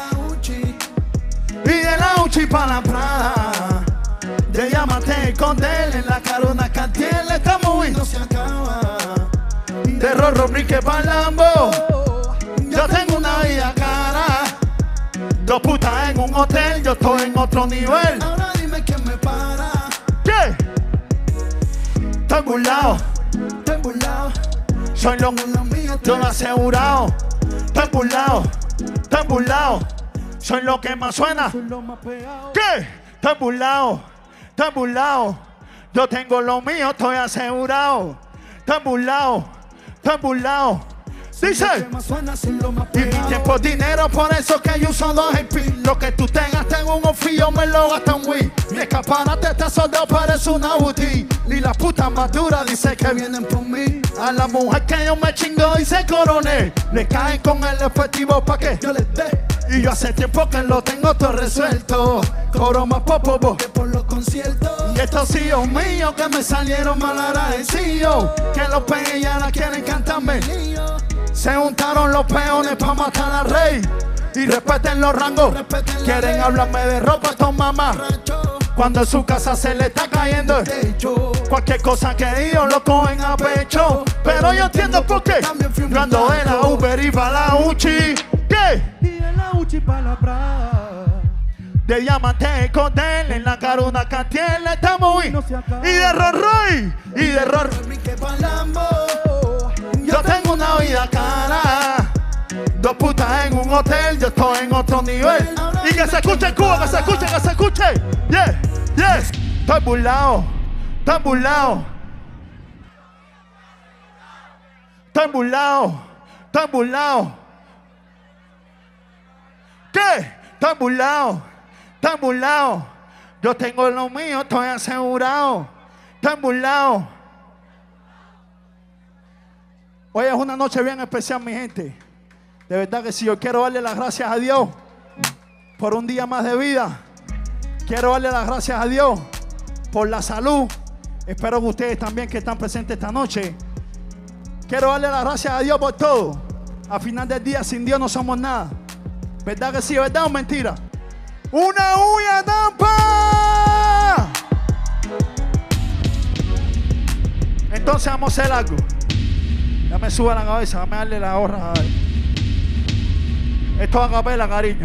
y de la Uchi para la Prada. De Diamante con él en la cara una Cartier. Estamos y no se acaba. De Rorro Brique para Lambo. Yo tengo una vida cara. Dos putas en un hotel, yo estoy en otro nivel. Ahora dime quién me para. ¿Qué? Estoy burlado, Estoy burlado. soy lo, Lo mío yo lo asegurado. Estoy burlado, estoy burlado, soy lo que más suena. soy lo más pegado. ¿Qué? Estoy burlado, estoy burlado. Yo tengo lo mío, estoy asegurado. Estoy burlado, estoy burlado. Dice. Lo que más suena, soy lo más Y mi pegado. tiempo es dinero, por eso que yo uso dos P. Lo que tú tengas tengo un ofillo, me lo gasta en Wii. Mi escaparate está soldado, parece una boutique. Y las putas más duras dice que vienen por mí. A la mujer que yo me chingo y se coroné, le caen con el efectivo pa' que Yo les dé y yo hace tiempo que lo tengo todo resuelto. Cobro más popo, que por los conciertos. y estos hijos míos que me salieron mal agradecidos, que los pegues ya la quieren cantarme. Se juntaron los peones para matar al rey. Y respeten los rangos. Quieren hablarme de ropa, estos mamás. Cuando en su casa se le está cayendo el techo. Cualquier cosa que digo lo cogen a pecho. Pero yo entiendo por qué. Yo ando de la Uber y para la Uchi. ¿Qué? Y de la Uchi para la Prada. De Diamante con él en la cara una Cartier. Estamos y, y de Rolls Royce. Y de Rolls Brique pa' Lambo. Yo tengo una vida cara. Dos putas en un hotel, yo estoy en otro nivel. Y que se escuche Cuba, que se escuche, que se escuche. Yeah, yeah. Estoy burlado, estoy burlado. Estoy burlado, estoy burlado. ¿Qué? Estoy burlado, estoy burlado. Yo tengo lo mío, estoy asegurado. Estoy burlado. Hoy es una noche bien especial, mi gente. De verdad que sí, yo quiero darle las gracias a Dios por un día más de vida. Quiero darle las gracias a Dios por la salud. Espero que ustedes también que están presentes esta noche. Quiero darle las gracias a Dios por todo. Al final del día, sin Dios no somos nada. ¿Verdad que sí? ¿Verdad o mentira? ¡Una huya Tampa! Entonces vamos a hacer algo. Ya me suba la cabeza, dame darle la gorra. Esto es a capela, cariño.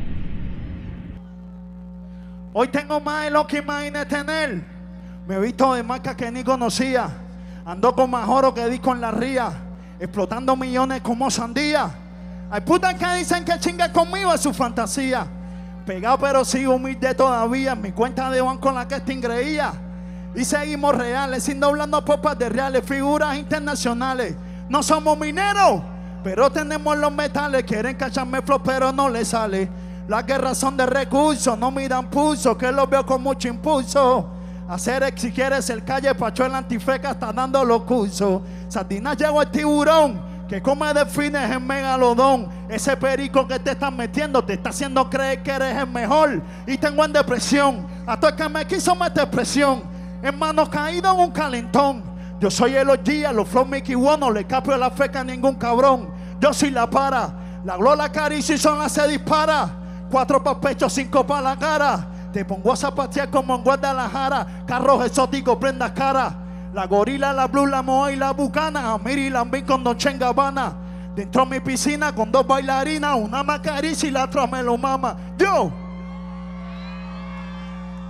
Hoy tengo más de lo que imaginé tener. Me he visto de marcas que ni conocía. Ando con más oro que disco en la ría. Explotando millones como sandía. Hay putas que dicen que chingue conmigo es su fantasía. Pegado pero sigo humilde todavía. En mi cuenta de banco en la que te ingreía. Y seguimos reales, sin doblando popas de reales. Figuras internacionales. No somos mineros, pero tenemos los metales. Quieren cacharme flow, pero no les sale. Las guerras son de recursos, no miran pulso, que los veo con mucho impulso. Hacer ex si quieres el calle, Pacho el antifeca está dando los cursos. Sardina llegó el tiburón, que come delfines en megalodón. Ese perico que te están metiendo te está haciendo creer que eres el mejor. Y tengo en depresión, hasta el que me quiso meter presión. En manos caídas en un calentón. Yo soy el O G, a los flow Mickey One, no le capio la feca a ningún cabrón. Yo soy la para, la glola acaricia y son las se dispara. Cuatro pa' pecho, cinco pa' la cara. Te pongo a zapatear como en Guadalajara. Carros exóticos, prendas cara. La gorila, la blue, la moa y la bucana. Miri Lambín con Dolce & Gabbana. Dentro de mi piscina con dos bailarinas. Una me acaricia y la otra me lo mama. Yo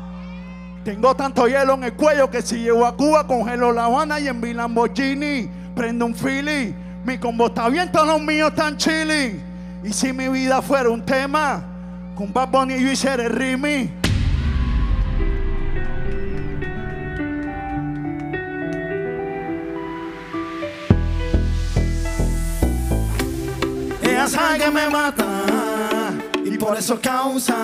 tengo tanto hielo en el cuello que si llego a Cuba congelo La Habana y en mi Lamborghini. prende un feeling. Mi combo está bien, todos los míos están chilling. Y si mi vida fuera un tema, con Bad Bunny yo hiciera el remix. Ella sabe que me mata y por eso causa,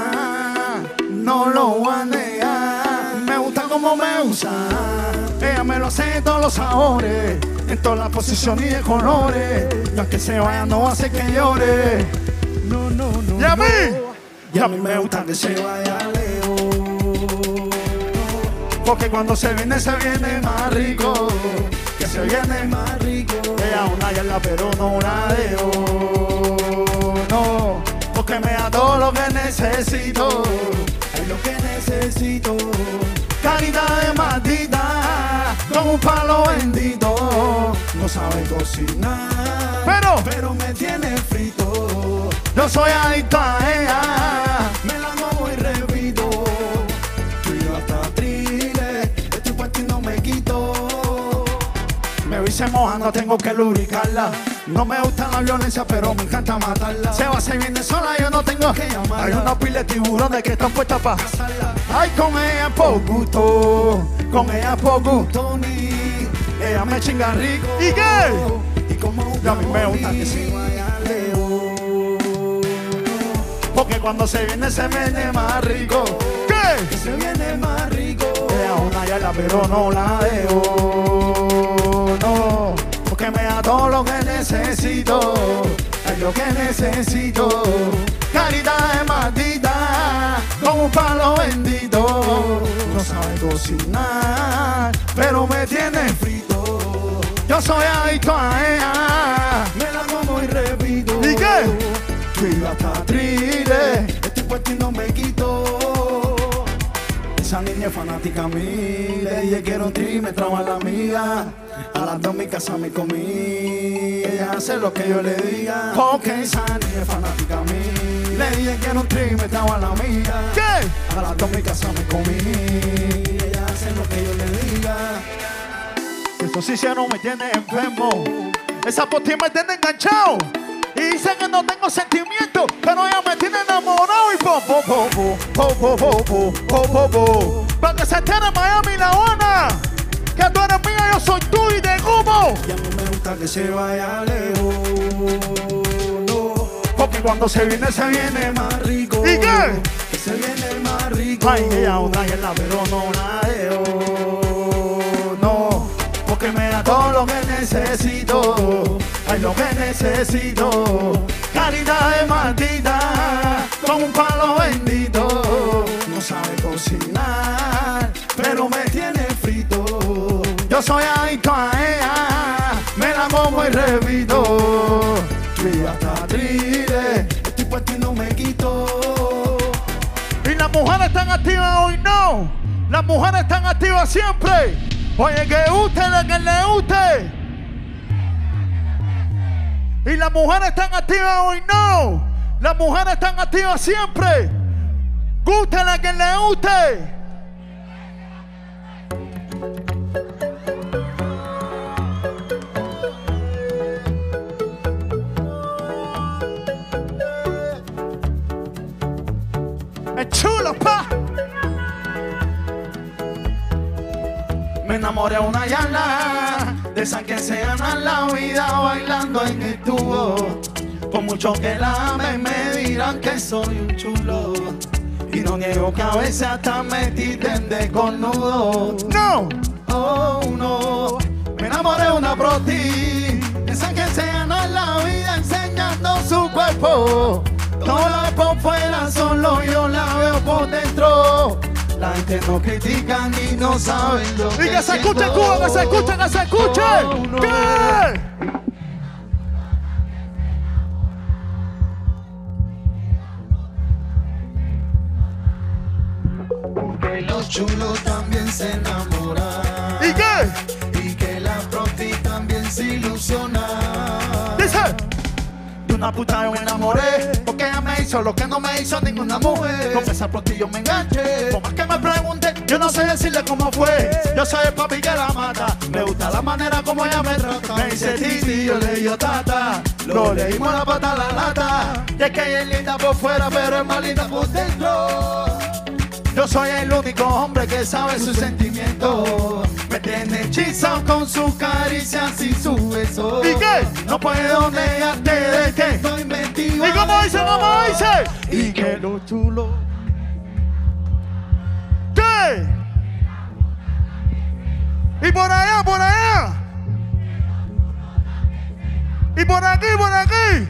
no lo voy a negar. Me gusta como me usa, ella me lo hace en todos los sabores, en todas las posiciones y de colores. Y aunque se vaya no hace que llore. No, no, no. ¿Y a mí? No. Y a mí me gusta que se vaya lejos, porque cuando se viene, se viene más rico. Que se viene más rico. Ella es una yarda pero no la dejo. No, porque me da todo lo que necesito. Es lo que necesito. Carita de maldita, con un palo bendito. No sabe cocinar, pero, pero me tiene frito. Yo soy adicto a ella, me la muevo y repito. Fui hasta thriller, estoy partiendo me quito. Me vi se mojando, tengo que lubricarla. No me gusta la violencia, pero me encanta matarla. Se va, se viene sola, yo no tengo que llamarla. Hay una pila de tiburones que están puestas para cazarla. Ay, con ella por gusto, con ella por gusto ni. Ella me chinga rico. ¿Y qué? Y como y a mí me gusta que se vaya lejos, porque cuando se viene, se viene más rico. ¿Qué? Que se viene más rico. Ella es una yarda, pero no la dejo. No, porque me da todo lo que necesito. Es lo que necesito. Carita de maldita, con un palo bendito. No sabe cocinar, pero me tiene frito. Yo soy adicto a ella, me la como y repito. ¿Y qué? Fui hasta thriller, estoy puesto y no me quito. Esa niña es fanática a mí, le dije quiero un tri, me traba la amiga. A las dos mi casa me comí, ella hace lo que yo le diga. Porque esa niña es fanática a mí, le dije quiero un tri, me traba la amiga. ¿Qué? A las dos mi casa me comí, ella hace lo que yo le diga. Esto sí se no me tiene enfermo, esa postín me tiene enganchado. Y dice que no tengo sentimiento, pero ella me tiene enamorado. Y po, po, po, po, po, po, po, po, po, po, po. Para que se entere Miami, La Habana, que tú eres mía, yo soy tú y de humo. Y a mí me gusta que se vaya lejos, no, porque cuando se viene, se viene más rico. ¿Y qué? Que se viene más rico. Ay, ella una yarda, pero no la dejo. No, porque me da todo lo que necesito. Ay, lo que necesito. Carita de maldita, con un palo bendito. No sabe cocinar, pero me tiene frito. Yo soy adicto a ella, me la como y repito. Fui hasta thriller, estoy puesto y no me quito. Y las mujeres están activas hoy, no. Las mujeres están activas siempre. Oye, que guste lo que le guste. Y las mujeres están activas hoy, no. Las mujeres están activas siempre. Gústele a quien le guste. Es chulo, pa. Me enamoré a una yarda, de esa que se gana la vida bailando en el tubo. Por mucho que la amen me dirán que soy un chulo. Y no niego que a veces hasta me titen de cornudo. No, oh no. Me enamoré de una proti, de esa que se gana la vida enseñando su cuerpo. Toda por fuera, solo yo la veo por dentro. La gente no critican y no saben lo que. Y que se escuche Cuba, que se escuche, que se escuche. Oh, no. ¿Qué? Que los chulos también se enamoran. ¿Y qué? Y que la proti también se ilusiona. Dice. De una puta yo me enamoré, porque ella me hizo lo que no me hizo ninguna mujer. Con esa proti yo me enganché, por más que me pregunte, yo no sé decirle cómo fue. Yo soy el papi que la mata, me gusta la manera como ella me trata. Me dice Titi, yo le digo Tata. Lo leímos la pata a la lata. Y es que ella es linda por fuera, pero es más linda por dentro. Yo soy el único hombre que sabe sus sentimientos. Me tiene hechizado con sus caricias y sus besos. ¿Y qué? No puedo negarte de que estoy metido. ¿Y cómo dice, cómo dice? Y que lo chulo. ¿Qué? Y por allá, por allá. Y por aquí, por aquí.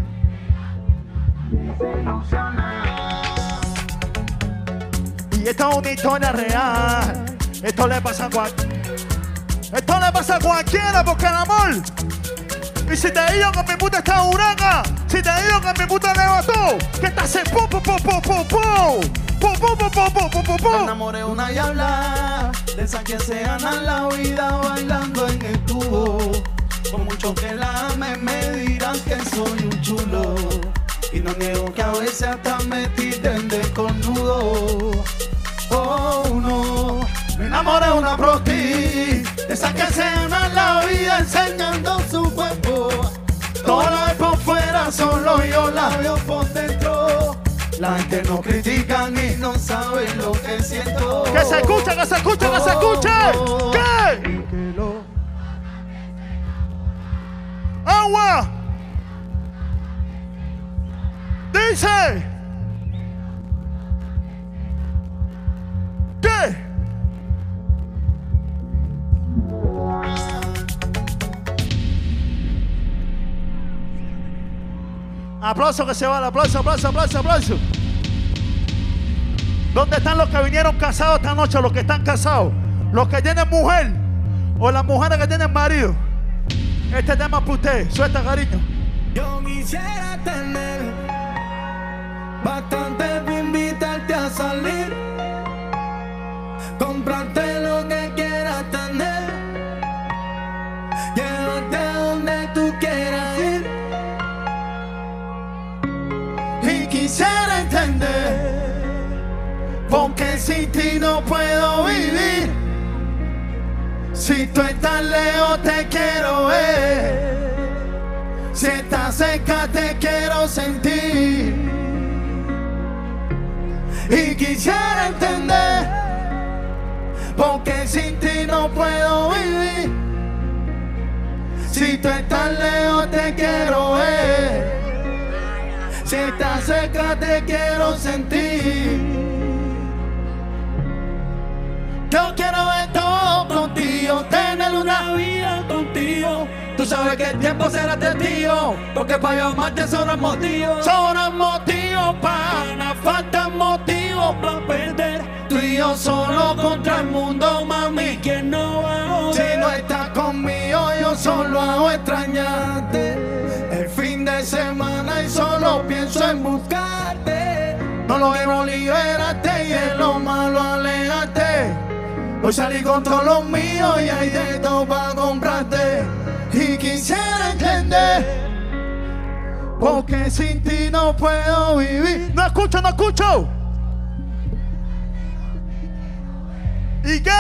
Y esto es una historia real. Esto le pasa a cualquiera. Esto le pasa a cualquiera porque el amor. Y si te digo que mi puta está en huracán, si te digo que mi puta levantó, que estás en pum pum pum pum pum pum pum pum pum pum pum pum pum. Me enamoré una diabla, de esa que se gana la vida bailando en el tubo. Por mucho que la amen me dirán que soy un chulo. Y no niego que a veces hasta me tiren de cornudo. Oh no, me enamoré de una prosti, de esa que se gana la vida enseñando su cuerpo. Todo lo de por fuera, solo yo la veo por dentro. La gente no critica ni no sabe lo que siento. Que se escucha, que se escucha, que se escuche. ¿Qué? Agua. Dice. ¿Qué? Aplauso que se va, aplauso, aplauso, aplauso, aplauso. ¿Dónde están los que vinieron casados esta noche? Los que están casados, los que tienen mujer o las mujeres que tienen marido. Este tema es para usted, suelta cariño. Yo quisiera tener bastante para invitarte a salir, comprarte lo que quieras tener, llevarte a donde tú quieras ir. Y quisiera entender, porque sin ti no puedo vivir. Si tú estás lejos te quiero ver, si estás cerca te quiero sentir. Y quisiera entender, porque sin ti no puedo vivir. Si tú estás lejos te quiero ver, si estás cerca te quiero sentir. Yo quiero ver todo contigo, tener una vida contigo. Tú sabes que el tiempo será testigo, porque para yo amarte sobran motivos. Sobran motivos para nada, faltan motivos para perder. Tú y yo solo contra el mundo, mami, ¿quién no va a joder? Si no estás conmigo, yo solo hago extrañarte. El fin de semana y solo pienso en buscarte. No lo debo liberarte y en lo malo alejarte. Hoy salí con todos los míos y hay de todo para comprarte. Y quisiera entender, porque sin ti no puedo vivir. No escucho, no escucho. ¿Y qué?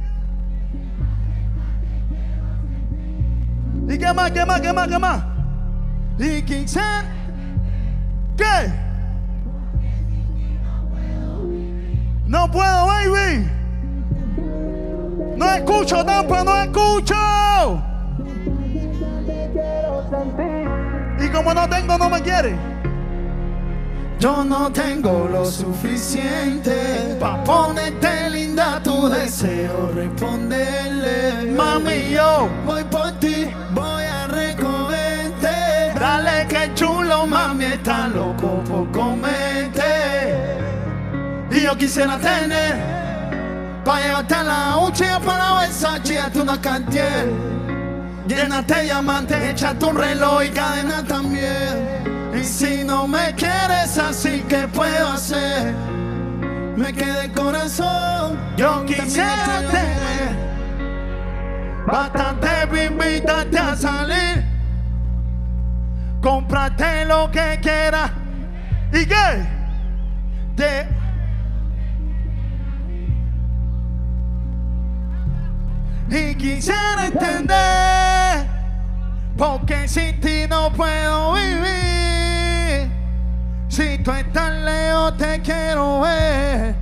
¿Y qué más, qué más, qué más, qué más? Y quisiera... ¿Qué? No puedo, baby. No escucho, Tampa, no escucho. Y como no tengo, no me quiere. Yo no tengo lo suficiente pa' ponerte linda, tu deseo responderle. Mami, yo voy por ti, voy a recogerte. Dale que chulo, mami, está loco por comerte. Y yo quisiera tener pa' llevarte a la Uchi, para Versace, hasta una Cartier. Llénate diamantes, échate un reloj y cadena también. Y si no me quieres así, ¿qué puedo hacer? Me queda el corazón. Yo quisiera tener bastante para invitarte a salir, comprarte lo que quieras. ¿Y qué? Te... Y quisiera entender, Porque sin ti no puedo vivir. Si tú estás lejos te quiero ver.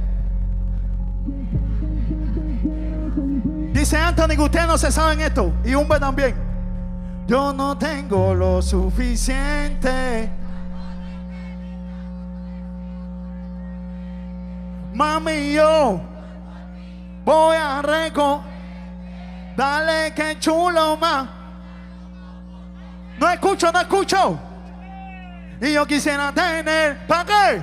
Dice Anthony que ustedes no se saben esto. Y Umbe también. Yo no tengo lo suficiente. Mami, yo voy a reco. Dale que chulo más. No escucho, no escucho. Y yo quisiera tener. ¿Para qué?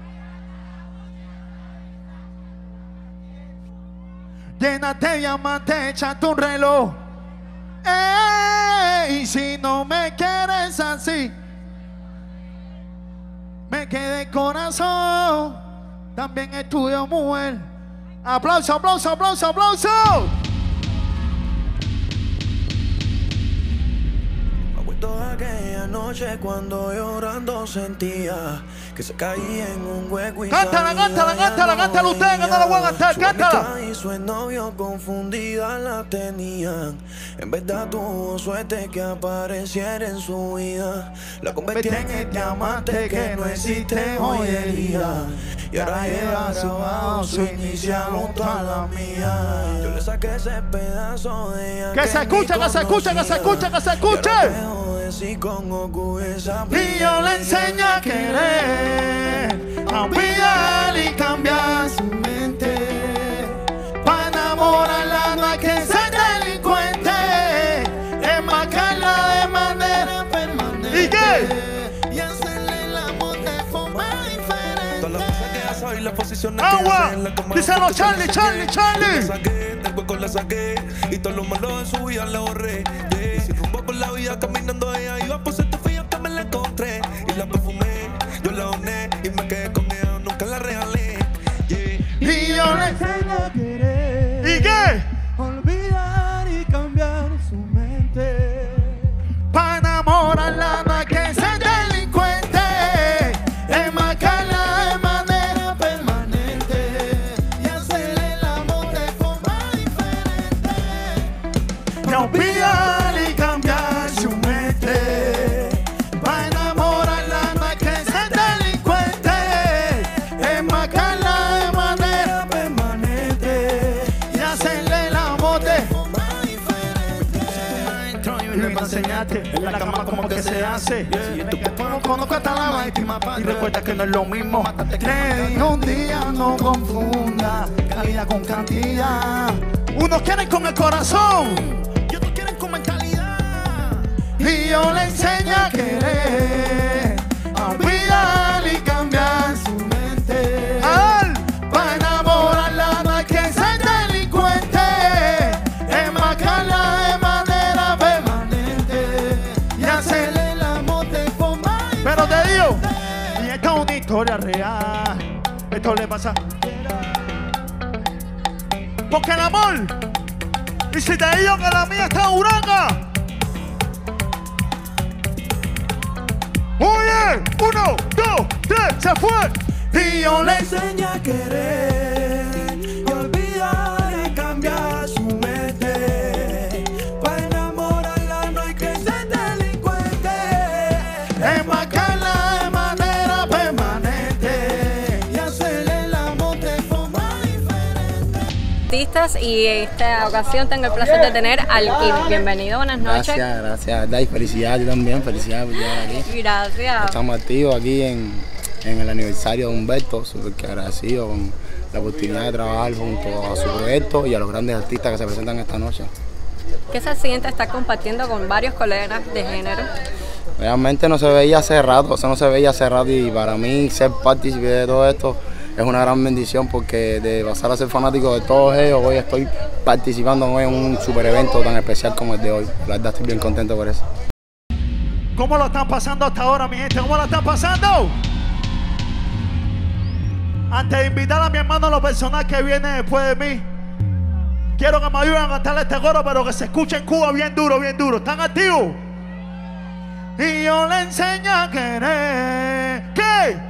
Llénate, diamante, echa tu reloj. Ey, y si no me quieres así, me quedé corazón. También estudio mujer. Aplauso, aplauso, aplauso, aplauso. Toda aquella noche cuando llorando sentía que se caía en un hueco y cántala, cántala, cántala, cántala ustedes que no lo voy a cantar, cántala. Y su novio confundida la tenían. En verdad tuvo suerte que apareciera en su vida. La convertí en el diamante que no existe joyería. Y ahora lleva grabado su inicial junto a la mía. Yo le saqué ese pedazo de ella. Que se escuche, que se escuche, que se escuche, que se escuche. Y yo le enseño a querer, a olvidar y cambiar su mente. Para enamorarla no hay que ser delincuente. Es marcarla de manera permanente. ¿Y qué? Y hacerle el amor de forma diferente. Todas las cosas que ella sabe y las posiciones ¡agua! que hace. Díselo, Charlie, Charlie, Charlie. La saqué, del hueco la saqué. Y todos los malos en su vida la borré. Yeah. Si rumbo por la vida caminando ella iba por ser tu fía que me la encontré. Y la perfumé, yo la doné. Y me quedé con ella, nunca la regalé. Yeah. Y yo le enseño a querer. ¿Y qué? Olvidar y cambiar su mente. Para enamorarla no hay que ser delincuente. Es marcarla de manera permanente. Y hacerle el amor de forma diferente. Y olvidar y cambiar su mente. Para enamorarla no hay que ser delincuente. Es marcarla de manera permanente. Y hacerle el amor de forma diferente. Y me enseñaste en la cama como que se hace. No conozco hasta la última parte. Y recuerda que no es lo mismo. Le dije un día no confunda calidad con cantidad. Unos quieren con el corazón y otros quieren con mentalidad. Y yo le enseño a querer, a olvidar y cambiar su mente. Para enamorarla no hay que ser delincuente. Es marcarla de manera permanente. Y hacerle el amor de forma diferente. Pero te digo, y esta es una historia real. Esto le pasa porque el amor. Y si te digo que la mía está huraca. Oye, uno, dos, tres, se fue. Y yo le enseño a querer y olvidar y cambiar su mente. Para enamorarla no hay que ser delincuente. Es marcarla de manera permanente. Y hacerle el amor de forma diferente. Artistas, y esta ocasión tengo el placer de tener al Kim. Bienvenido, buenas noches. Gracias, gracias, Dai, felicidades, yo también, felicidades por llegar aquí. Gracias. Estamos activos aquí en, en el aniversario de Humberto, súper agradecido con la oportunidad de trabajar junto a su proyecto y a los grandes artistas que se presentan esta noche. ¿Qué se siente estar compartiendo con varios colegas de género? Realmente no se veía hace rato, eso no se veía hace rato, y para mí ser partícipe de todo esto es una gran bendición, porque de pasar a ser fanático de todos ellos, hoy estoy participando en un super evento tan especial como el de hoy. La verdad estoy bien contento por eso. ¿Cómo lo están pasando hasta ahora, mi gente? ¿Cómo lo están pasando? Antes de invitar a mi hermano, lo personal que viene después de mí, quiero que me ayuden a cantarle este coro, pero que se escuche en Cuba bien duro, bien duro. ¿Están activos? Y yo le enseño a querer. ¿Qué?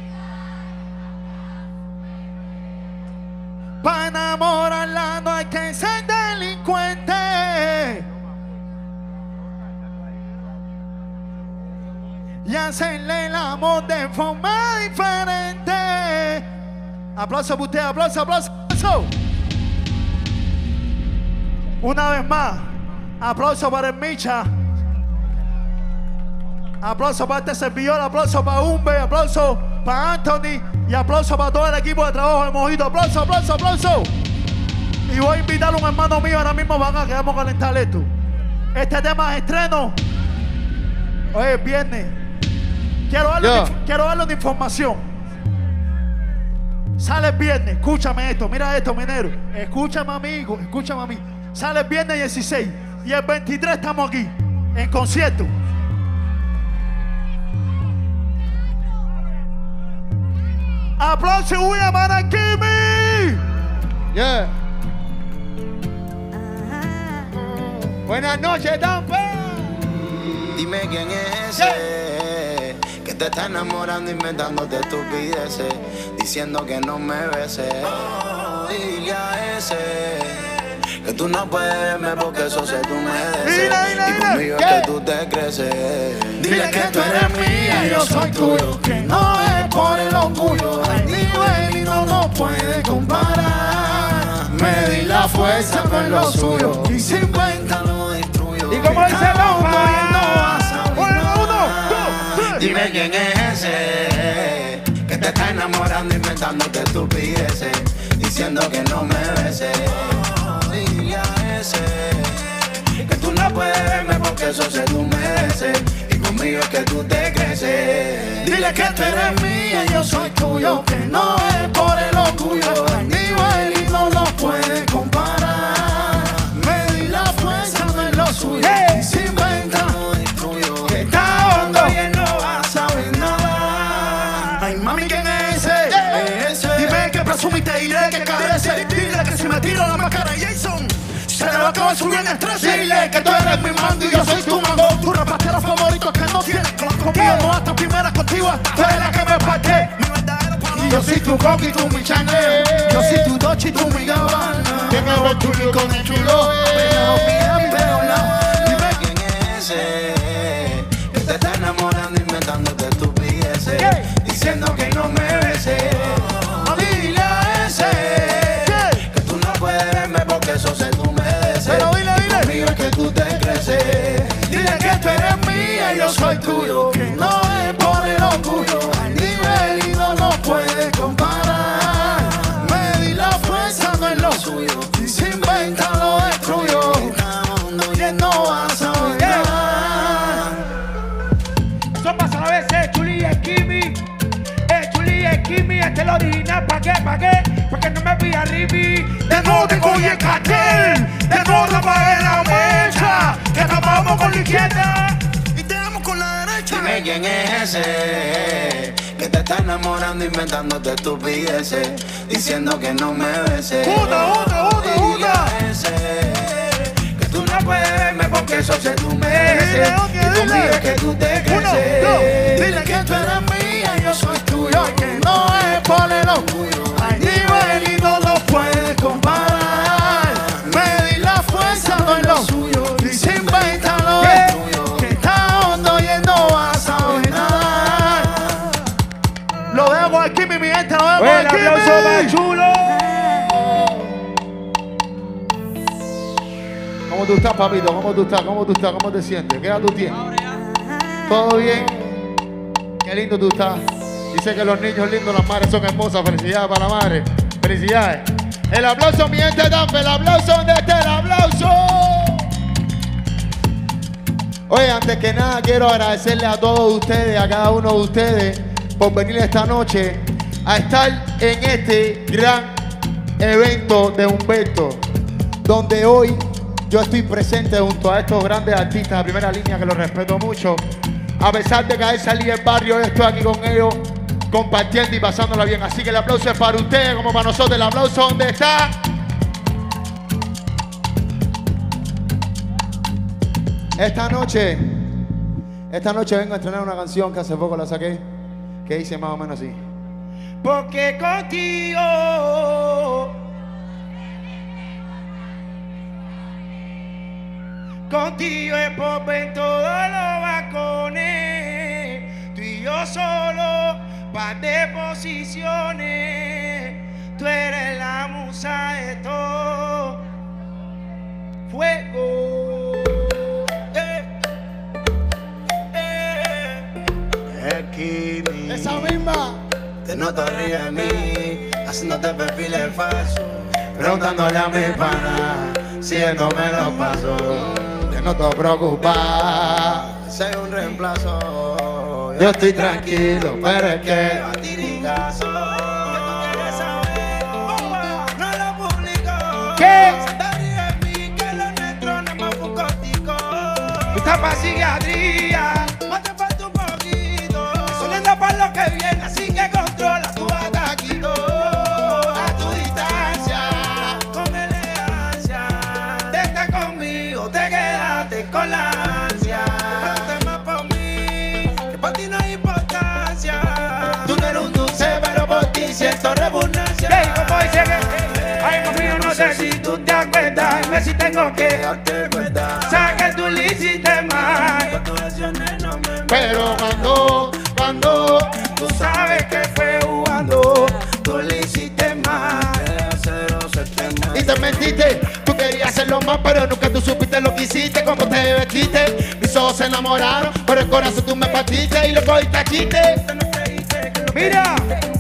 Para enamorarla no hay que ser delincuente. y hacerle el amor de forma diferente. Aplauso para usted, aplauso, aplauso, aplauso. Una vez más, aplauso para el Micha. Aplauso para este servidor, aplauso para Umbe, aplauso para Anthony y aplauso para todo el equipo de trabajo de Mojito. Aplauso, aplauso, aplauso. Y voy a invitar a un hermano mío ahora mismo para acá que vamos a calentar esto. Este tema es estreno. Hoy es viernes. Quiero darle, Yo. una, quiero darle una información. Sale el viernes, escúchame esto, mira esto, minero. Escúchame, amigo, escúchame a mí. Sale el viernes dieciséis y el veintitrés estamos aquí, en concierto. Aplausos, voy a llamar a Kimi. Yeah. Buenas noches, Tampa. Dime quién es ese que te está enamorando, inventándote estupideces, diciendo que no me beses. Oh, dile a ese que tú no puedes verme porque eso se tú mereces. Dile, dile, Y conmigo ¿qué? es que tú te creces. Dile que tú eres mía y yo soy tuyo, que no es por el orgullo. Al nivel y no nos puede comparar. Medir la fuerza con lo suyo y sin cuenta lo destruyo. ¿Y cómo dice Tampa? Dime quién es ese que te está enamorando, inventándote estupideces, diciendo que no me beses. Oh, dile a ese que tú no puedes verme porque eso se tú mereces. Y conmigo es que tú te creces. Dile que tú eres mía y yo soy tuyo, que no es por el orgullo. Al nivel y no nos puede comparar. Medir la fuerza no es lo suyo. Hey. Y sin venta Lo destruyo. que está hondo y él no va a saber nada. Ay, mami, ¿quién es ese? Ese. Dime que presumiste y diré que carece. Dile que si me tiro la máscara de Jason se le va a acabar su bien estrés. Dile que tú eres mi mando y yo soy tu mango. Tu rapastero favorito que no tienes clock conmigo. No hasta primera contigo, hasta tú eres la que me parte. Mi verdadero palo. Y yo soy tu coqui y tú mi changue. Yo soy tu Dochi y tú mi Gabbana. Que me voy chulo con el chulo. Pero mira mi pelo no. Dime quién es ese que te está enamorando, inventándote estupideces, diciendo que no me beses. Oh, dile a ese que tú no puedes verme porque eso se tú mereces. Pero dile, dile. Conmigo es que tú te creces. Dile que tú eres mía y yo soy tuyo, que no es por el orgullo. Al nivel y no nos puede comparar. Medir la fuerza no es lo suyo, y sin venta lo destruyo. Y él no va a saber nada. Son pasan a veces, Chuli y Kimi. Eh, Chuli y Kimi, este es el original. ¿Pa' qué? ¿Pa' qué? Porque no me fui a Ribi. De nuevo te cogí el cartel, de nuevo te apagué la mecha, que nos vamos con la izquierda y te damos con la derecha. Dime quién es ese que te está enamorando, inventándote estupideces, diciendo que no me beses. Una, una, una, Dile una. a ese que tú no puedes verme porque eso se tú mereces. Dile, ok, Y conmigo dile. es que tú te Uno, creces. dos, dile que tú eres mía y yo soy tuyo, que no es por el orgullo. Al nivel y no lo puedes comparar. Medir la fuerza no es lo suyo, y sin venta lo destruyo. Que está hondo y él no va a saber nada. Lo dejo aquí, mi gente, lo dejo Buen aquí. aplauso para Chulo. ¿Cómo tú estás, papito? ¿Cómo tú estás? ¿Cómo tú estás? ¿Cómo te sientes? ¿Qué edad tú tienes? ¿Todo bien? Qué lindo tú estás. Dice que los niños lindos, las madres son hermosas. Felicidades para la madre. Felicidades. El aplauso, mi gente, Tampa. El aplauso, ¿dónde está el aplauso? Oye, antes que nada quiero agradecerle a todos ustedes, a cada uno de ustedes, por venir esta noche a estar en este gran evento de Humberto, donde hoy yo estoy presente junto a estos grandes artistas de primera línea que los respeto mucho. A pesar de que a salí del barrio, yo estoy aquí con ellos compartiendo y pasándola bien. Así que el aplauso es para ustedes como para nosotros. El aplauso, ¿dónde está? Esta noche, esta noche vengo a estrenar una canción que hace poco la saqué, que dice más o menos así. Porque contigo contigo es pop en todos los balcones. yo solo, par de posiciones. Tú eres la musa de todo. Fuego. Eh, eh. Esa misma. Te noto arriba de mí, haciéndote perfiles falsos, preguntándole a mi pana, siguiéndome los pasos. Te noto preocupada. Soy un reemplazo. Yo estoy tranquilo, pero es que a ti ni caso. ¿Qué? Esta pa' psiquiatría, más te falta un poquito. Sonando para lo que viene, así que controla tu ataquito. A tu distancia, con elegancia. Te estás conmigo, te quedaste con la ansia. Hazte más por mí, que para ti no hay importancia. Tú no eres un dulce, pero por ti siento repugnancia. Hey, como dice que, ay, mami, yo no sé si tú te acuerdas. Dime si tengo que darte cuenta. Saca tu le hiciste mal. pero cuando, cuando tú sabes que fue jugando, tú le hiciste mal. Y te mentiste, tú querías hacerlo más, pero nunca tú supiste lo que hiciste. Cuando te vestiste, mis ojos se enamoraron, pero el corazón tú me partiste y lo cogiste chiste. Mira,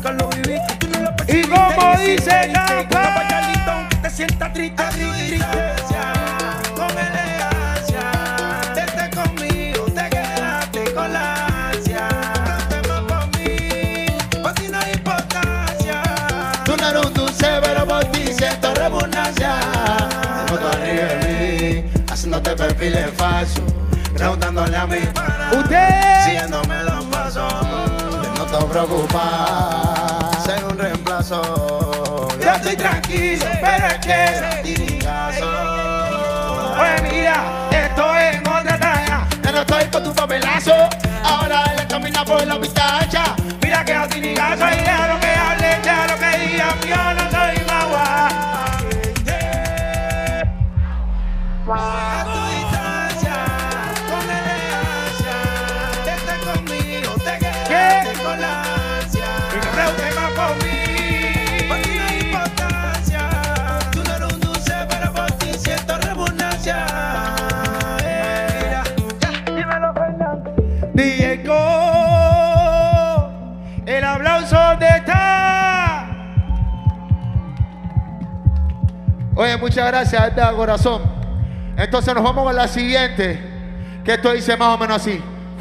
y como dice Tampa, te sientas triste, triste, con elegancia. Te estés conmigo, te quedaste con la ansia. Te más por mí, por ti no hay importancia. Tú no eres un dulce, pero por ti siento repugnancia. Te noto arriba de mí, haciéndote perfiles falsos, preguntándole a mi pana, usted, siguiéndome los pasos. Te noto preocupada, soy un reemplazo. Yo estoy tranquilo, pero es que oye, mira, estoy en otra talla. Ya no estoy con tu papelazo, ahora él camina por la piztacha. Mira que a ti ni caso, y deja lo que hable, deja lo que digan, yo no soy magua. A tu distancia, con elegancia, te estás conmigo, te quedaste con la ansia. Y me pregunté más por mí. Por ti no hay importancia. Tú no eres un dulce, pero por ti siento repugnancia. Mira, ya, dímelo, Fernando. D J Go, el aplauso ¿dónde está? Oye, muchas gracias, de corazón. Entonces nos vamos con la siguiente, que esto dice más o menos así.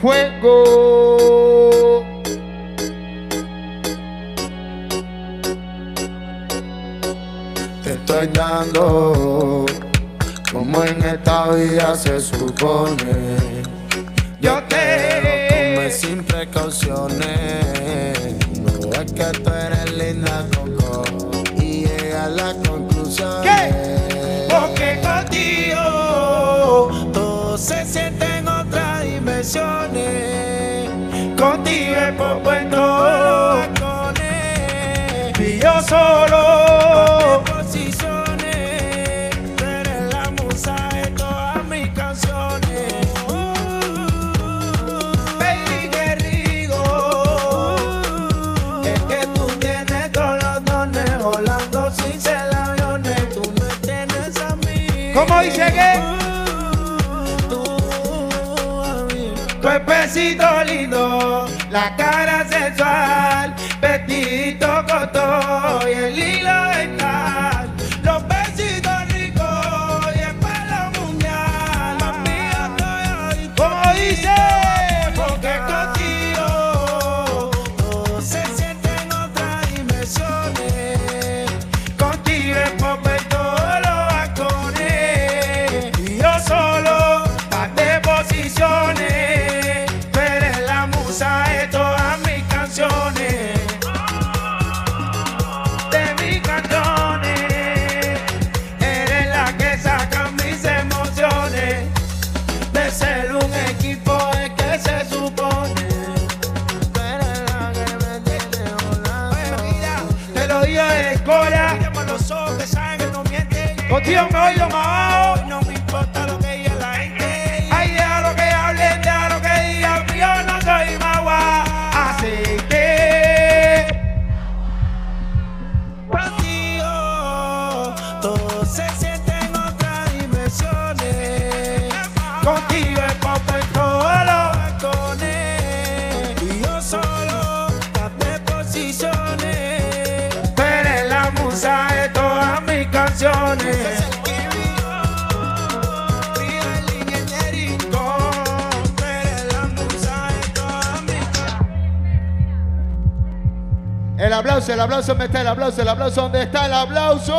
Fuego. Te estoy dando como en esta vida se supone. Yo te come sin precauciones. No es que tú eres linda, Coco, y llega a la conclusión. ¿Qué? Porque contigo todo se siente en otras dimensiones. Contigo es por Puerto y yo solo. Posiciones, tú eres la musa de todas mis canciones. Baby, qué rico es que tú tienes todos los dones volando sin ser aviones. Tú me tienes a mí. ¿Cómo dice que? Tú a mí. Cuerpecito lindo, la cara sensual, vestidito corto y el hilo dental, los besitos ricos y el pelo mundial. Mami, yo estoy adicto. ¿Cómo dice? Porque contigo todo se siente en otras dimensiones. Contigo es por ver todos los balcones y yo solo par de posiciones. Tú eres la musa de todas mis canciones, de mis canciones. Eres la que saca mis emociones. De ser un equipo es que se supone. Tú eres la que me tiene volando. Te lo digo de escuela. Mírame los ojos que saben que no mienten. Contigo me oigo más abajo. No me importa lo que diga la gente. Ay, deja lo que hablen, deja lo que digan, yo no soy magua. Contigo es poco en todos los balcones. Y yo solo date posiciones. Tú eres la musa de todas mis canciones. El aplauso, el aplauso, ¿dónde está el aplauso? El aplauso, ¿dónde está el aplauso?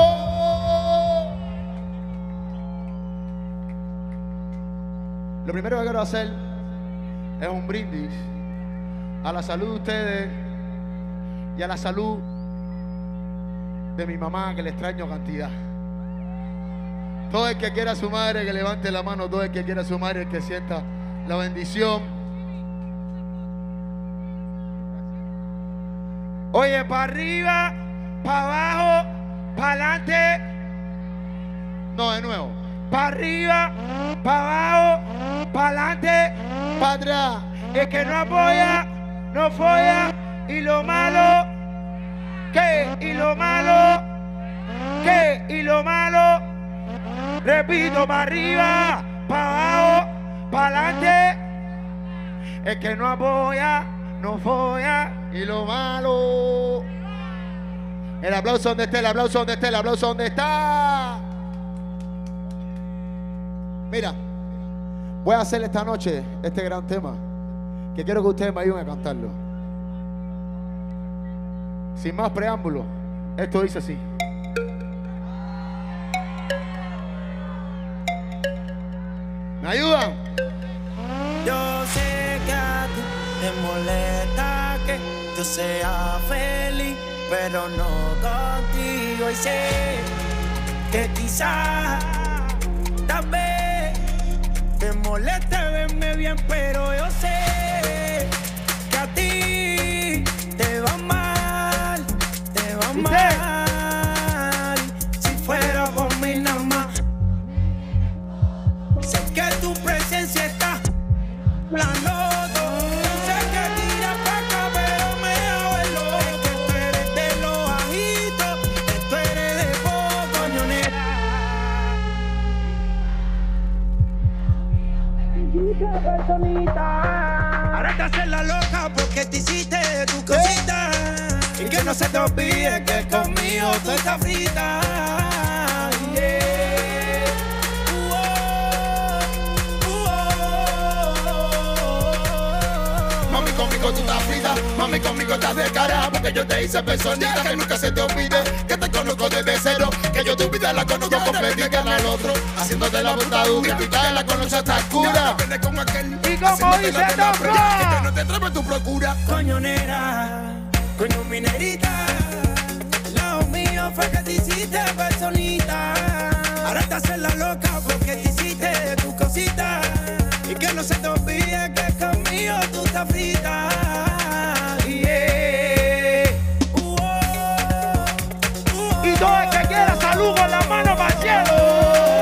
Lo primero que quiero hacer es un brindis a la salud de ustedes y a la salud de mi mamá, que le extraño cantidad. Todo el que quiera a su madre, que levante la mano. Todo el que quiera a su madre, que sienta la bendición. Oye, para arriba, para abajo, para adelante. No, de nuevo. Para arriba, para abajo, para adelante, para atrás. El que no apoya, no folla. Y lo malo, ¿qué? Y lo malo, ¿qué? Y lo malo. Repito, para arriba, para abajo, para adelante. El que no apoya, no folla. Y lo malo. El aplauso donde está, el aplauso donde está, el aplauso donde está. Mira, voy a hacer esta noche este gran tema que quiero que ustedes me ayuden a cantarlo. Sin más preámbulo, esto dice así. ¿Me ayudan? Yo sé que a ti te molesta que yo sea feliz, pero no contigo. Y sé que quizás, tal vez, te moleste verme bien, pero yo sé que a ti te va mal, te va mal. Si fuera por mí nada más. Sé que tu presencia está la noto. Sé que tiras pa' acá, pero me hago el loco. Es que tú eres de los bajitos, que tú eres de poco ñonera. Personita, ahora te haces la loca porque te hiciste tu cosita. Y que no se te olvide que conmigo tú estás frita. Yeah. Mami, conmigo tú estás frita, mami, conmigo estás de cara. Porque yo te hice personita, que nunca se te olvide que te conozco desde cero. Que yo tu vida la conozco completita al otro. Haciéndote la botadura, y la conoce hasta oscura. Con aquel, y como dice Don Flow, que no te atreves tu procura. Coñonera, coño minerita, al lado mío fue que te hiciste personita. Ahora te haces la loca porque te hiciste tu cosita. Y que no se te olvide que conmigo tú estás frita. Yeah. Uh -oh. Uh -oh. Y todo el que quiera salud con la mano para el cielo.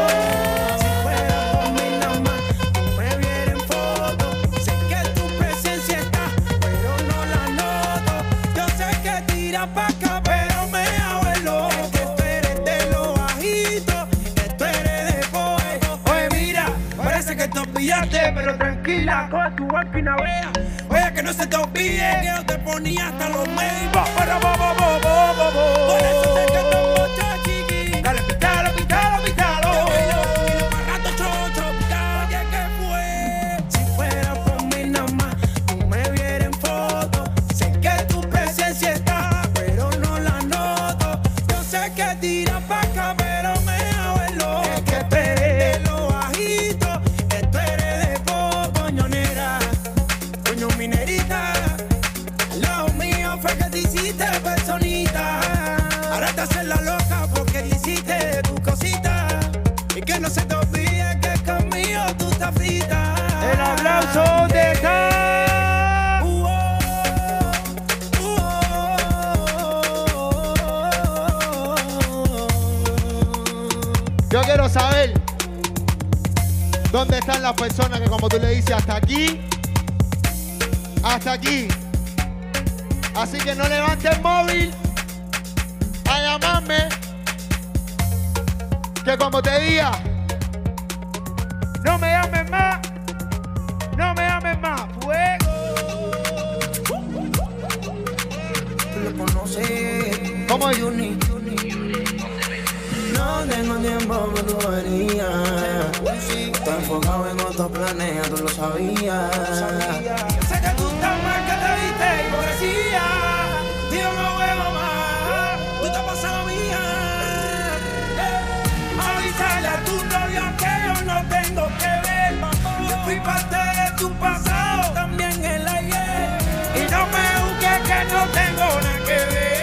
Pa' acá, pero me hago el loco. Es que tú eres de los bajitos, que tú eres de fuego. Oye, mira, parece que te olvidaste, pero tranquila, coge tu máquina, vea. Oye, que no se te olvide que yo te ponía hasta los medios. Por eso sé que estás mucho chiqui. Dale, pítalo, pítalo, pítalo. Oye, ¿qué fue? Si fuera por mí nada más, tú me vieras en foto. Sé que tu presencia está, que tira pa' acá, pero me hago el loco. Es que tú eres de los bajitos, que tú eres de poco ñonera. Coño minerita, al lado mío fue que te hiciste personita. Ahora te haces la loca porque hiciste tu cosita. Y que no se te olvide que conmigo tú estás frita. El aplauso de acá. Yo quiero saber dónde están las personas que, como tú le dices, hasta aquí, hasta aquí. Así que no levantes el móvil a llamarme, que como te diga, no me llames más, Vamos ahí. No tengo tiempo para tu avería. Estoy enfocado en otros planes, ya tú lo sabías. Sé que tú estás mal, que te viste hipocresía. Tío, no veo más. Tú estás pasando mía. Avísale a tu novio que yo no tengo que ver. Yo fui parte de tu pasado, también el ayer. Y no me busques que no tengo nada que ver.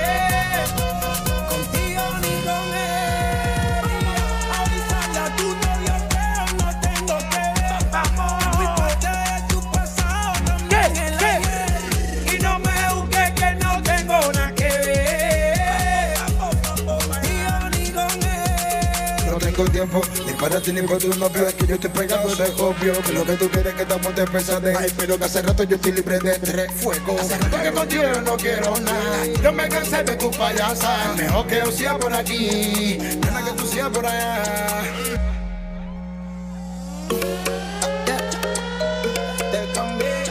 Con tiempo, ni para ti ni para tu novio. Es que yo estoy pegando de obvio. Que lo que tú quieres que estamos de pesadez. Ay, pero que hace rato yo estoy libre de tres fuegos. Hace rato que contigo yo no quiero nada. Yo me cansé de tu payasa. Mejor que yo sea por aquí, nena, que tú seas por allá. Te cambié.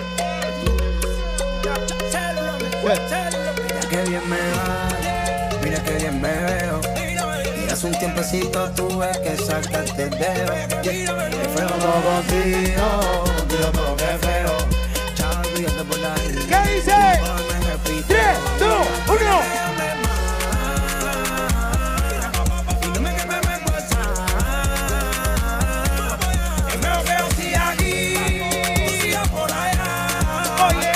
Mira que bien me va, mira que bien me veo. Hace un tiempecito tuve que sacarte el dedo. Que feo todo contigo, contigo todo que feo. Chaval, cuídate por la vida. ¿Qué dice? tres, dos, uno. Y no me quemes me pasar. Es mejor que yo siga aquí, tú sigas por allá. Oye.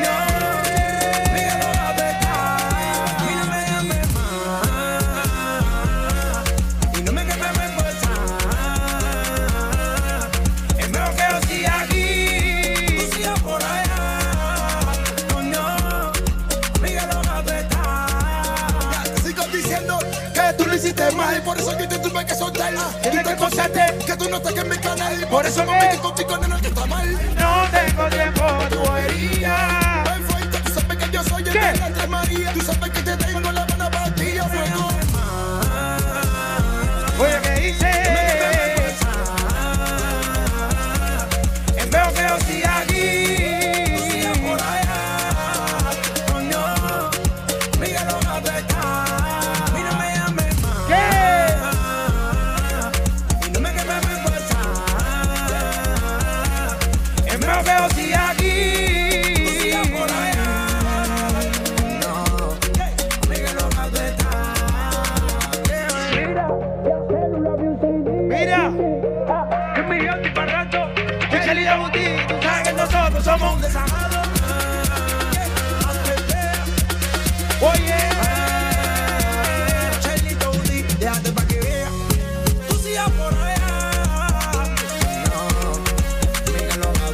Mal, por eso yo te tuve que soltar. Tú te concentré que tú no estás en mi canal. Por eso mami que contigo no que está mal. No tengo tiempo, tu herida. Ven fuerte, tú sabes que yo soy el de la Tres María. Tú sabes que te tengo la mano para ti, fuego. Oye, ¿qué dice? Es mejor que yo siga aquí. Nosotros somos un desagado. Oye, Chelito Udi, déjate pa' que vea. Tú sigas por allá. No, díganlo a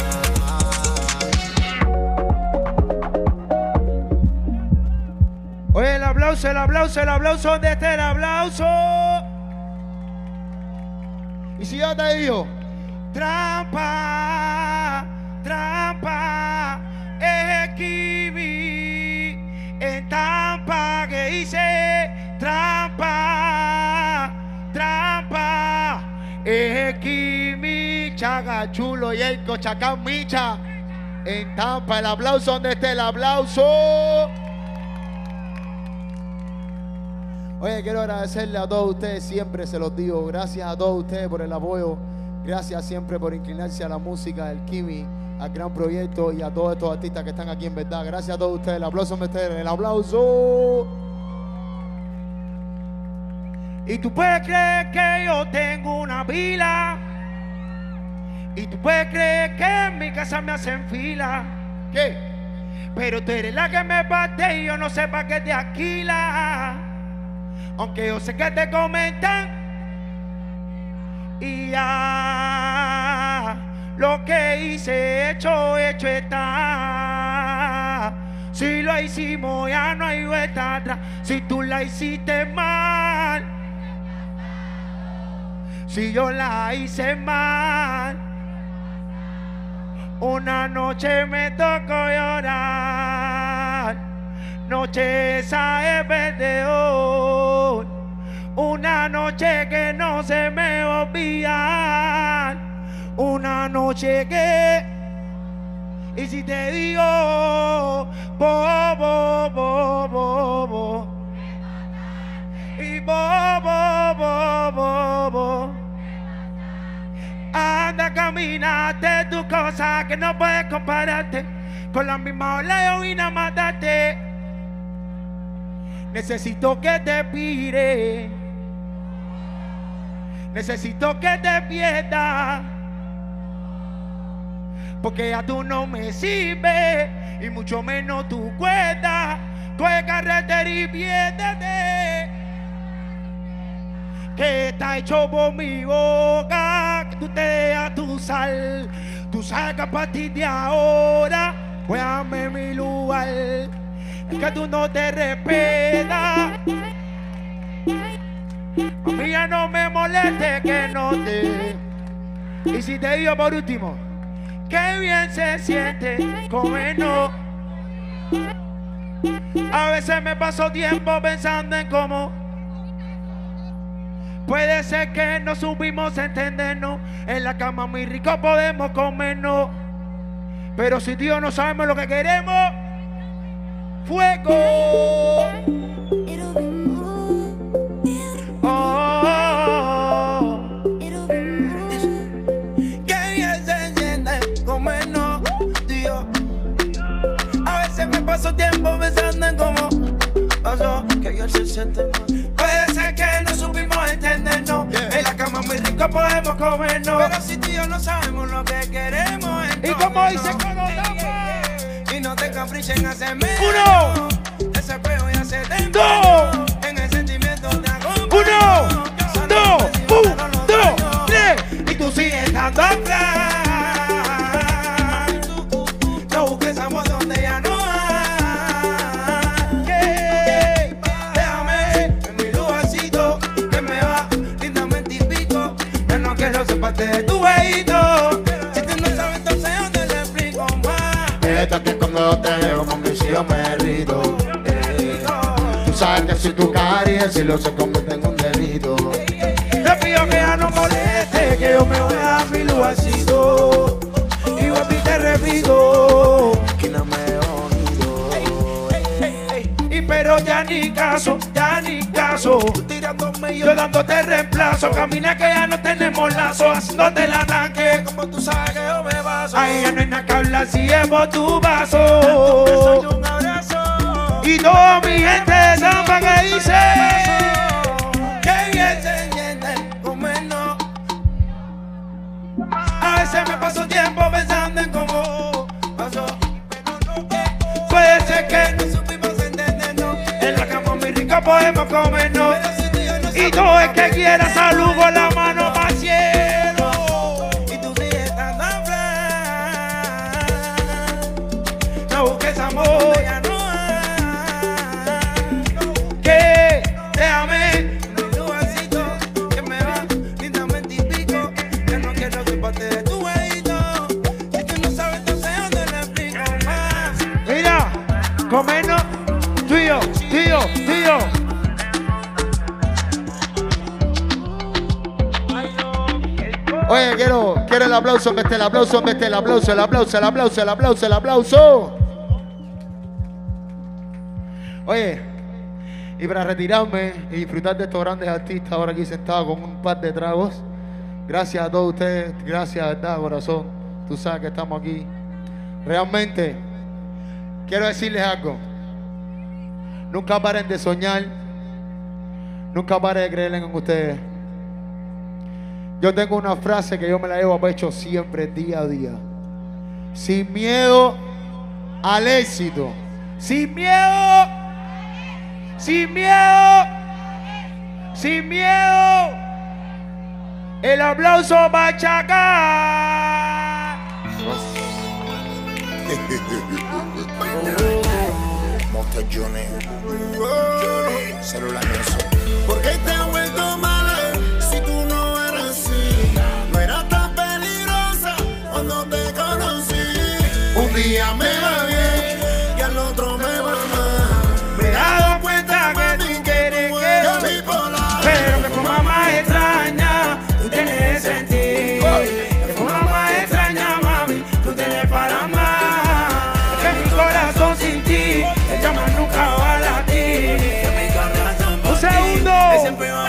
ver. oye, el aplauso, el aplauso, el aplauso. ¿Dónde está el aplauso? Y si ya te digo, trampa, trampa, es Kiwi en Tampa que hice trampa, trampa, es Kiwi, Chaga Chulo y el Cochacán Micha en Tampa. El aplauso, ¿dónde está el aplauso? Oye, quiero agradecerle a todos ustedes, siempre se los digo, gracias a todos ustedes por el apoyo. Gracias siempre por inclinarse a la música del Kimi, al gran proyecto y a todos estos artistas que están aquí en verdad. Gracias a todos ustedes. El aplauso me ustedes. El aplauso. Y tú puedes creer que yo tengo una pila. Y tú puedes creer que en mi casa me hacen fila. ¿Qué? Pero tú eres la que me parte y yo no sé para qué te alquila. Aunque yo sé que te comentan. Y ya lo que hice, hecho, hecho está. Si lo hicimos ya no hay vuelta atrás. Si tú la hiciste mal, si yo la hice mal, una noche me tocó llorar. Noche esa es perdedor. Una noche que no se me va a olvidar. Una noche que... Y si te digo... Bo, bo, bo, bo, bo. encanta caminarte, tus cosas que no puedes compararte. Con la misma ola yo vine a matarte. Necesito que te pire. Necesito que te pierdas. Porque ya tú no me sirves. Y mucho menos tu cuenta. Coge carretera y piérdete. Que está hecho por mi boca. Que tú te dejas tu sal. Tú sabes que a partir de ahora voy a darme mi lugar. Es que tú no te respetas. A mí ya no me moleste que no te. Y si te digo por último, qué bien se siente comernos. A veces me paso tiempo pensando en cómo puede ser que no supimos entendernos. En la cama muy rico podemos comernos. Pero si Dios no sabemos lo que queremos, fuego. Oh, oh, oh. Qué bien se siente comernos, Dios. A veces me paso tiempo pensando en cómo pasó, que bien se siente. Puede ser que no supimos entendernos. Yeah. En la cama muy rico podemos comernos. Pero si tú y yo no sabemos lo que queremos, y como dice conocemos. Y no te caprichen a hacerme. Uno. Ese peo ya se te dos. En el sentimiento te acompaño. Uno, dos, uno, dos, tres. Y tú sigues estando atrás. No busques amor donde ya no hay. Yeah. Déjame en mi lugarcito que me va lindamente y pico. Yo no quiero ser parte de tu jueguito. Si tú no sabes, entonces yo te lo explico más. Esto que cuando yo te veo, mami, si yo me río. Eh, tú sabes que soy tu cari, el cielo se convierte en un delito. Te pido que ya no moleste, que yo me voy a mi lugarcito. Y a ti te repito, que no me he oído. y pero ya ni caso, ya ni caso. Tú tirándome Yo dándote reemplazo, camina que ya no tenemos lazo, haciéndote el ataque. como tú sabes que yo me baso. Ahí ya no hay nada que hablar si es por tu vaso. Soy un abrazo. Y toda mi gente de Tampa que dice Qué bien se siente comernos. a veces me paso tiempo pensando en cómo Pasó, pero no que puede ser que no supimos entendernos. en la cama muy rica podemos comernos. Pero si tú y yo no Y todo el que quiera salud con la mano para cielo. y tú sigues estando atrás. No busques amor, Ya no hay. que déjame. En mi lugarcito que me va lindamente y pico. Yo no quiero ser parte de tu jueguito. Si tú no sabes, entonces yo te lo explico más. Mira, comernos, tío, tío, tío. Oye, quiero, quiero el aplauso, mete el aplauso, mete el aplauso, el aplauso, el aplauso, el aplauso, el aplauso. Oye, y para retirarme y disfrutar de estos grandes artistas ahora aquí sentados con un par de tragos, gracias a todos ustedes, gracias de verdad, corazón. Tú sabes que estamos aquí. Realmente, quiero decirles algo. Nunca paren de soñar, nunca paren de creer en ustedes. Yo tengo una frase que yo me la llevo a pecho siempre, día a día. Sin miedo al éxito. Sin miedo, sin miedo, sin miedo. El aplauso va a chacar. Monster Johnny, celular eso. ¿Por qué te has vuelto mala si tú no eras así? No eras tan peligrosa cuando te conocí. Un día me va bien y al otro me va mal. Me he dado cuenta que tú quieres que yo soy bipolar, pero que forma más extraña tú tienes sentido. Que forma más extraña, mami, tú tienes para más. Que mi corazón sin ti, el llama nunca va a latir. Un segundo.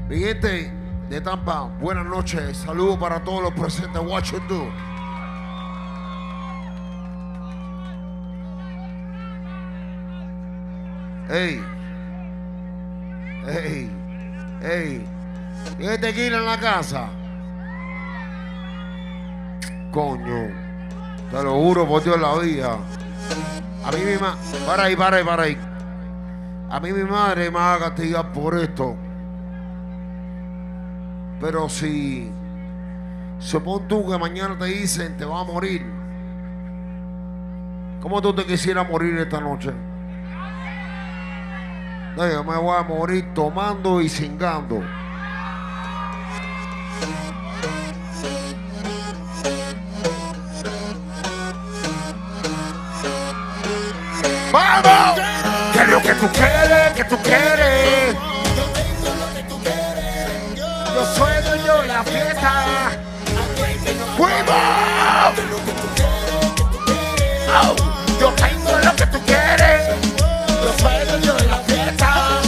Mi gente de Tampa, buenas noches. Saludos para todos los presentes. What you do? Ey, ey, ey. ¿Tiene tequila en la casa? Coño, te lo juro por Dios la vida. A mí mi madre, para ahí, para ahí, para ahí. A mí mi madre me va a castigar por esto. Pero si supón tú que mañana te dicen te vas a morir, ¿cómo tú te quisieras morir esta noche? No, yo me voy a morir tomando y cingando. ¡Vamos! ¿Qué es lo que tú quieres? ¿Qué tú quieres? Yo soy dueño de la fiesta. ¡Fuimos! Oh, yo tengo lo que tú quieres. Yo soy dueño de la fiesta.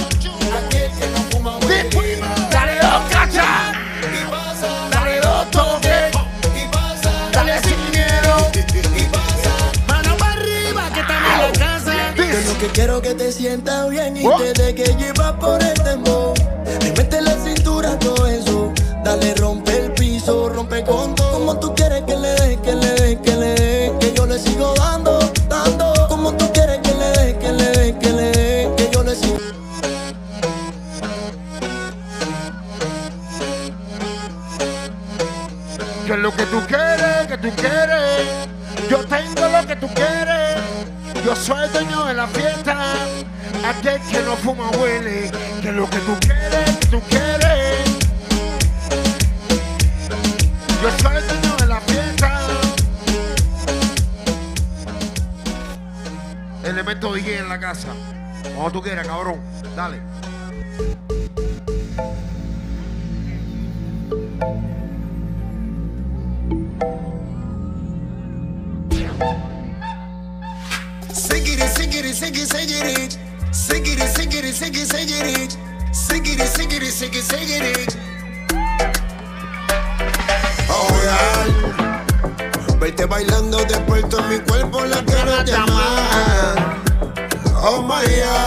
Dale dos cachas. Dale dos toques. Dale sin miedo. Mano para arriba que estamos en la casa. Yo lo que quiero que te sientas bien y te dejes llevar por el temor. Y mete la cintura todo eso. Dale, rompe el piso, rompe con todo. Como tú quieres que le des, que le des, que le des. Que yo le sigo dando, dando. Como tú quieres que le des, que le des, que le des. Que yo le sigo. ¿Qué es lo que tú quieres? ¿Qué tú quieres? Yo tengo lo que tú quieres. Yo soy el dueño de la fiesta. Aquel que no fuma huele. ¿Qué es lo que tú quieres? ¿Qué tú quieres? Yo soy el dueño de la fiesta. Elemento D J en la casa. Como tú quieras, cabrón. Dale. Sigiri, sigiri, sigiri, sigiri. Sigiri, sigiri, sigiri, sigiri. Sigiri, sigiri, sigiri, sigiri. Oh, yeah. Verte bailando de puerto en mi cuerpo la quiero llamar. Oh, my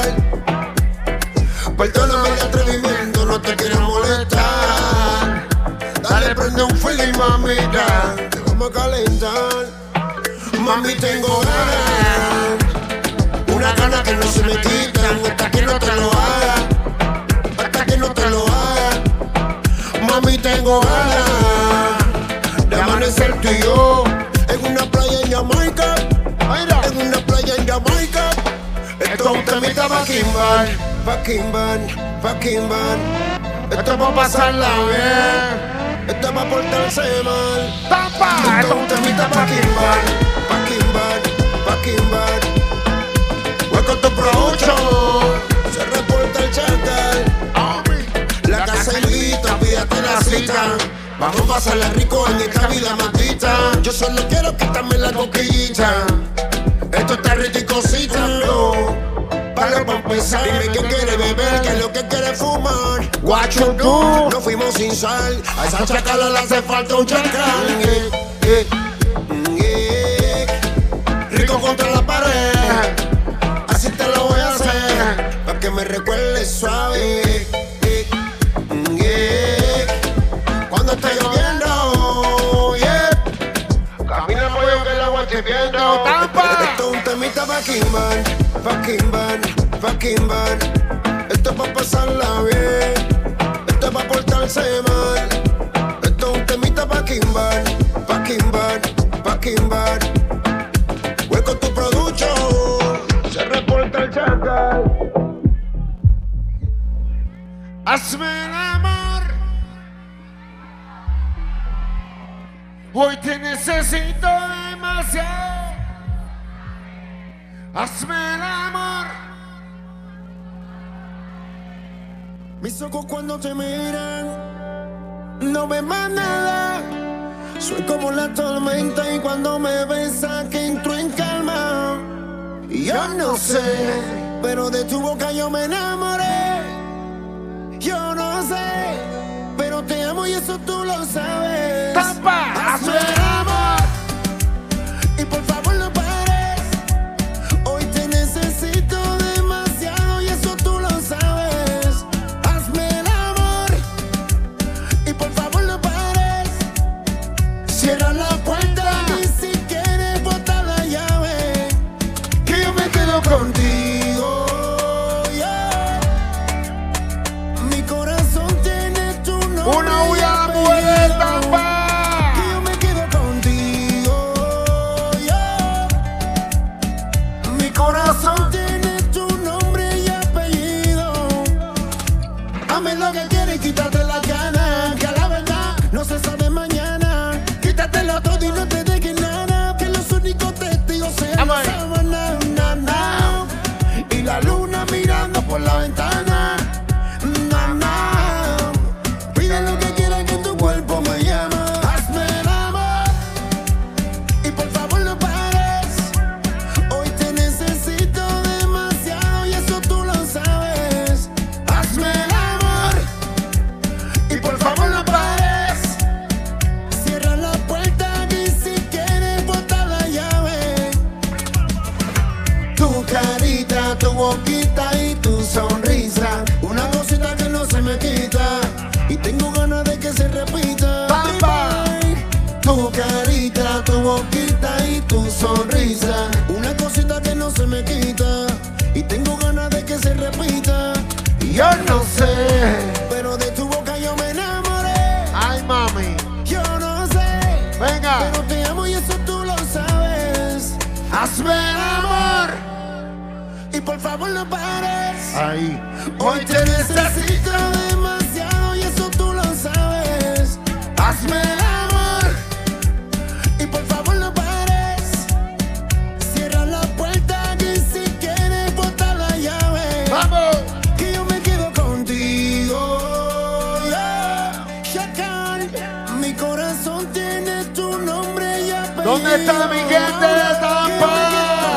God. Perdóname el atrevimiento, no te quiero molestar. Dale, prende un feeling, mamita. Te vamos a calentar. Mami, tengo ganas. Una gana que no se me quitan. Hasta que no te lo haga. Hasta que no te lo haga. Mami, tengo ganas de amanecer tú y yo en una playa en Jamaica. En una playa en Jamaica. Esto es un temita pa' Kimban, pa' Kimban, pa' Kimban. Esto es pa' pasarla bien. Esto es pa' portarse mal. Tampa. Esto es un temita pa' Kimban, pa' Kimban, pa' Kimban. Hueco tu producho, se reporta el chacal. La casa invita, pídate la cita. Vamos a pasarla rico en esta vida maldita. Yo solo quiero quitarme la coquillita. Esto está rico y cosita, no. Paga pa' empezar. Dime qué quiere beber, qué es lo que quiere fumar. What you do? Nos fuimos sin sal. A esa chacala le hace falta un chacal. Eh, eh, eh. Rico contra la pared. Así te lo voy a hacer. Pa' que me recuerdes suave. Eh, eh. Cuando esté lloviendo, yeah. Camina pollo que el agua esté viendo. Tampa. Esto es un temita pa' Kimban, pa' Kimban, pa' Kimban. Esto es pa' pasarla bien. Esto es pa' portarse mal. Esto es un temita pa' Kimban, pa' Kimban, pa' Kimban. Hueco tu producho, se reporta el chacal. Hazme el amor. Hoy te necesito demasiado. Hazme el amor. Mis ojos cuando te miran no ven más nada. Soy como la tormenta y cuando me besas que entro en calma. Y yo no sé, pero de tu boca yo me enamoré. Yo no sé. lo sabes. ¡Tampa! Hazme el amor y por favor no pares. Hoy te necesito demasiado y eso tú lo sabes. Hazme el amor y por favor no pares. Cierra la puerta y si quieres bota la llave, que yo me quedo contigo. Yeah. Mi corazón tiene tu nombre. Una huya a la mujer de Tampa. Que yo me quedo contigo. Yeah. Mi corazón tiene tu nombre y apellido. Hazme lo que quieres y quítate la gana, que a la verdad no se sabe mañana. Quítatelo todo y no te dejes nada, que los únicos testigos sean la sábana, na, na. Y la luna mirando por la ventana, na, na. Pide lo que quieras que tu cuerpo me llama. Hazme el amor y por favor no pares. Hoy te necesito demasiado y eso tú lo sabes. Hazme el amor y por favor no pares. Cierra la puerta y si quieres bota la llave. Tu carita, tu boquita y tu sonrisa, una cosita que no se me quita y tengo ganas de que se repita. Baby, tu carita, tu boquita y tu sonrisa, una cosita que no se me quita y tengo ganas de que se repita. Y yo no sé, pero de tu boca yo me enamoré. Ay, mami. Yo no sé, Venga. pero te amo y eso tú lo sabes. Hazme el amor y por favor no pares. Ahí. Hoy te necesito demasiado y eso tú lo sabes. Hazme el amor y por favor no pares. Cierra la puerta y si quieres bota la llave. ¡Vamos! Que yo me quedo contigo. Yeah. Chacal, mi corazón tiene tu nombre y apellido. ¿Dónde está mi gente de Tampa?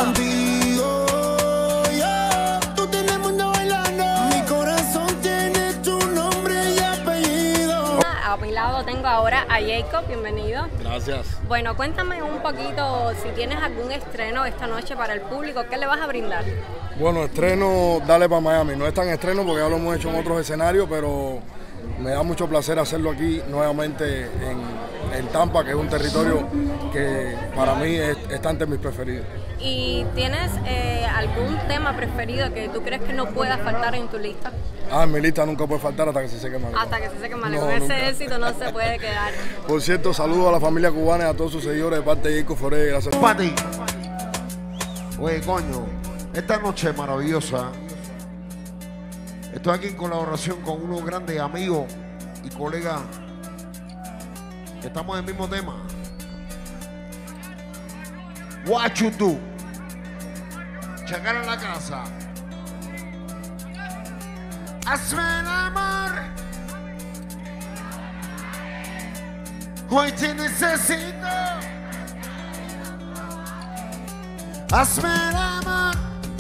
A mi lado tengo ahora a Jacob, bienvenido. Gracias. Bueno, cuéntame un poquito si tienes algún estreno esta noche para el público, ¿qué le vas a brindar? Bueno, estreno Dale pa' Miami. No es tan estreno porque ya lo hemos hecho en otros escenarios, pero me da mucho placer hacerlo aquí nuevamente en, en Tampa, que es un territorio que para mí es, está entre mis preferidos. ¿Y tienes eh, algún tema preferido que tú crees que no pueda faltar en tu lista? Ah, en mi lista nunca puede faltar hasta que se seque Malecón. Hasta que se seque Malecón. No, Ese nunca. éxito no se puede quedar. Por cierto, saludo a la familia cubana y a todos sus seguidores de parte de Jacob Foré. Gracias. Pati. Oye, coño, esta noche es maravillosa. Estoy aquí en colaboración con unos grandes amigos y colegas que estamos en el mismo tema. What you do? Checar en la casa. Hazme el amor. Hoy te necesito. Hazme el amor.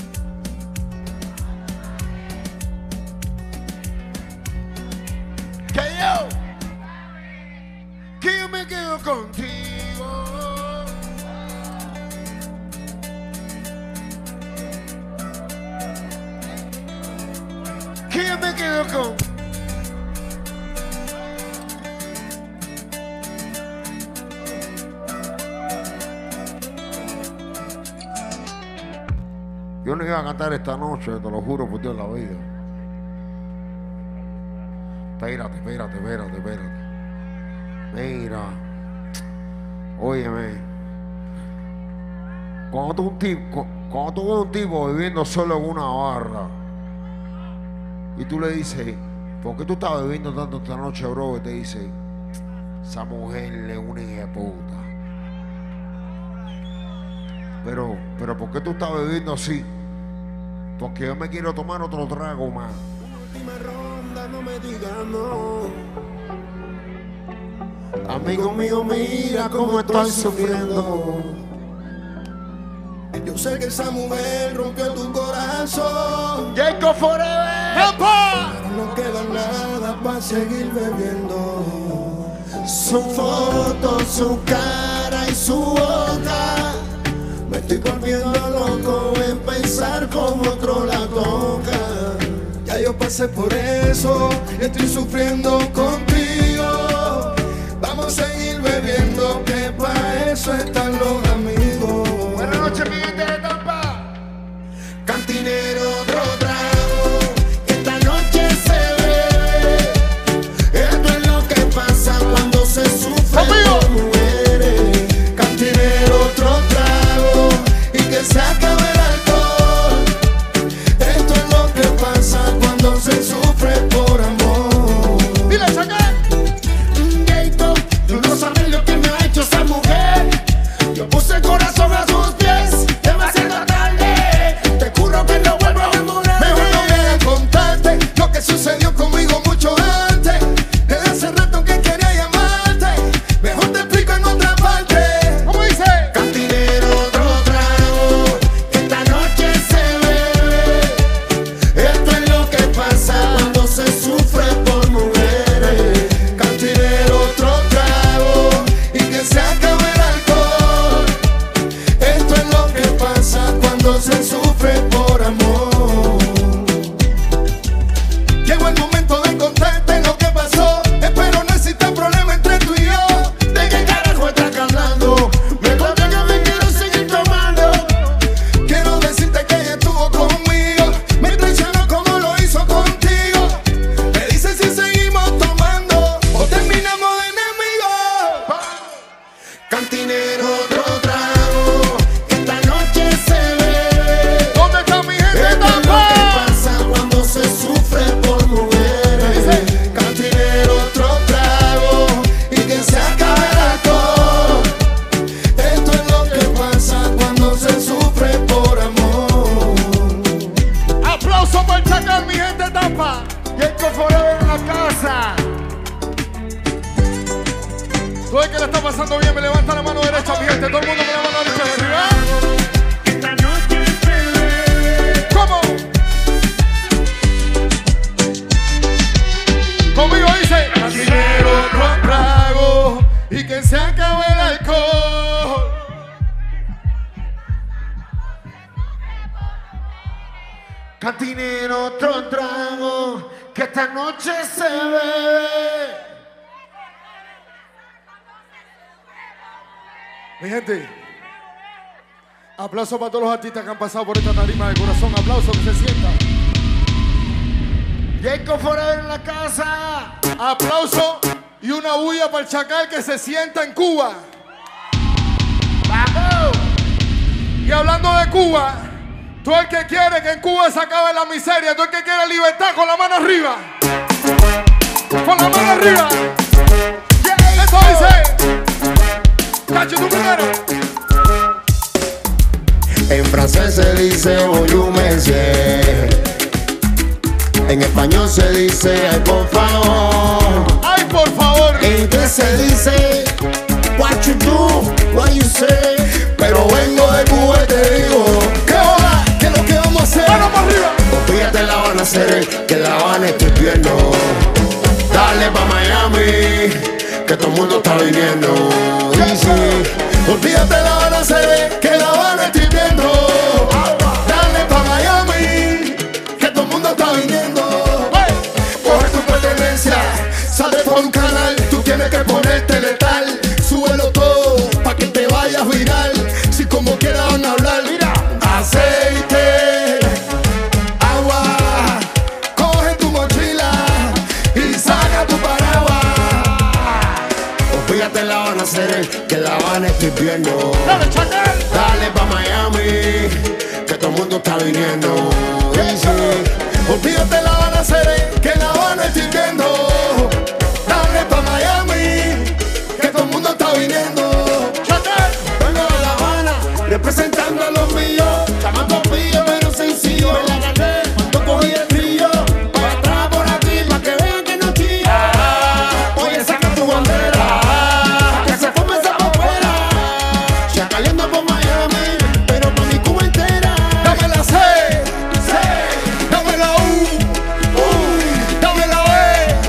Que yo, que yo me quedo contigo. Que yo me quedo con. Yo no iba a cantar esta noche, te lo juro por Dios en la vida. Espérate, espérate, espérate, espérate. Mira. Óyeme. Cuando tú, un tipo, cuando tú ves un tipo viviendo solo en una barra y tú le dices, ¿por qué tú estás bebiendo tanto esta noche, bro? Y te dice, esa mujer es una hija de puta. Pero, pero ¿por qué tú estás bebiendo así? Porque yo me quiero tomar otro trago más. Última ronda, no me digas no. Amigo mío, mira cómo estoy sufriendo. Yo sé que esa mujer rompió tu corazón. Jacob Forever. Pero no queda nada para seguir bebiendo. Su foto, su cara y su boca. Me estoy volviendo loco en pensar como otro la toca. Ya yo pasé por eso, estoy sufriendo contigo. Vamos a seguir bebiendo, que para eso están los amigos. Buenas noches, mi gente de Tampa. Cantinero, otro trago, que esta noche se bebe. Esto es lo que pasa cuando se sufre por mujeres. Cantinero, otro trago, y que se acabe el alcohol. Esto es lo que pasa cuando se sufre por amor. Dile, Chacal. Jacob, tú no sabes lo que me ha hecho esa mujer. Yo puse el corazón a sus pies, demasiado tarde. Te juro que no vuelvo a enamorar. Mejor no voy a contarte lo que sucedió conmigo mucho antes. Desde hace rato que quería llamarte. Mejor te explico en otra parte. ¿Cómo dice? Cantinero, otro trago, que esta noche se bebe. Esto es lo que pasa cuando se sufre por mujeres. Cantinero, otro trago, y que se acabe el alcohol. Esto es lo que pasa cuando se sufre por amor. Llegó el momento de contarte lo que pasó. Espero no exista problema entre tú y yo. ¿De qué carajo estás hablando? Me conté que me quiero seguir tomando. Quiero decirte que ella estuvo conmigo. Me traicionó como lo hizo contigo. Me dice si seguimos tomando o terminamos de enemigos. Cantinero, otro trago, que esta noche se bebe. ¿Dónde está mi gente de Esto es lo que Tampa? pasa cuando se sufre por mujeres. Cantinero, otro trago, y que se acabe el alcohol. Esto es lo que pasa cuando se sufre por amor. Aplauso para el Chacal, mi gente de Tampa. Jacob Forever en la casa. Todo el que le está pasando bien, me levanta la mano derecha, mi gente. Todo el mundo con la mano derecha arriba. Esta noche se bebe. ¿Cómo? Conmigo dice. Cantinero, otro trago, y que se acabe el alcohol. Cantinero, otro trago, que esta noche se bebe. Mi gente, aplauso para todos los artistas que han pasado por esta tarima de corazón. Aplauso, que se sientan. Jacob Forever en la casa. Aplauso y una bulla para el Chacal que se sienta en Cuba. ¡Vamos! Y hablando de Cuba, tú el que quiere que en Cuba se acabe la miseria, tú el que quiere libertad, con la mano arriba. Con la mano arriba. Esto dice. Cacho, tú primero. En francés se dice bonjour monsieur. En español se dice ay por favor. Ay por favor. En inglés se dice what you do, what you say. Pero vengo de Cuba y te digo que hola, que lo que vamos a hacer. Mano para arriba. Olvídate la Habana, hacer que la Habana estoy viendo. Dale pa' Miami, que todo el mundo está viniendo. Easy. Olvídate la Habana, hacer que la Habana estoy viendo. Dale pa' Miami, que todo el mundo está viniendo. Coge tu pertenencia, sale por un canal. Tú tienes que ponerte letal. Súbelo todo pa' que te vayas viral. Si como quieras van a hablar, mira, aceite, agua. Coge tu mochila y saca tu paraguas. Olvídate la Habana, hacer que la Habana estoy viendo. Dale, Chacal. Dale pa' Miami, que todo el mundo está viniendo. Easy. Olvídate la Habana, hacer que la Habana estoy viendo. Dale pa' Miami, que todo el mundo está viniendo. Chacal. Vengo de La Habana, representando a los míos. Llamando pillo, menos sencillo. Me la gané cuando cogí el trillo. Para atrás por aquí, pa' que vean que no chilla. Oye, saca tu bandera, que se forme esa popera. Chacaleando por Miami, pero pa' mi Cuba entera. Dame la C. C, dame la U, U, dame la B.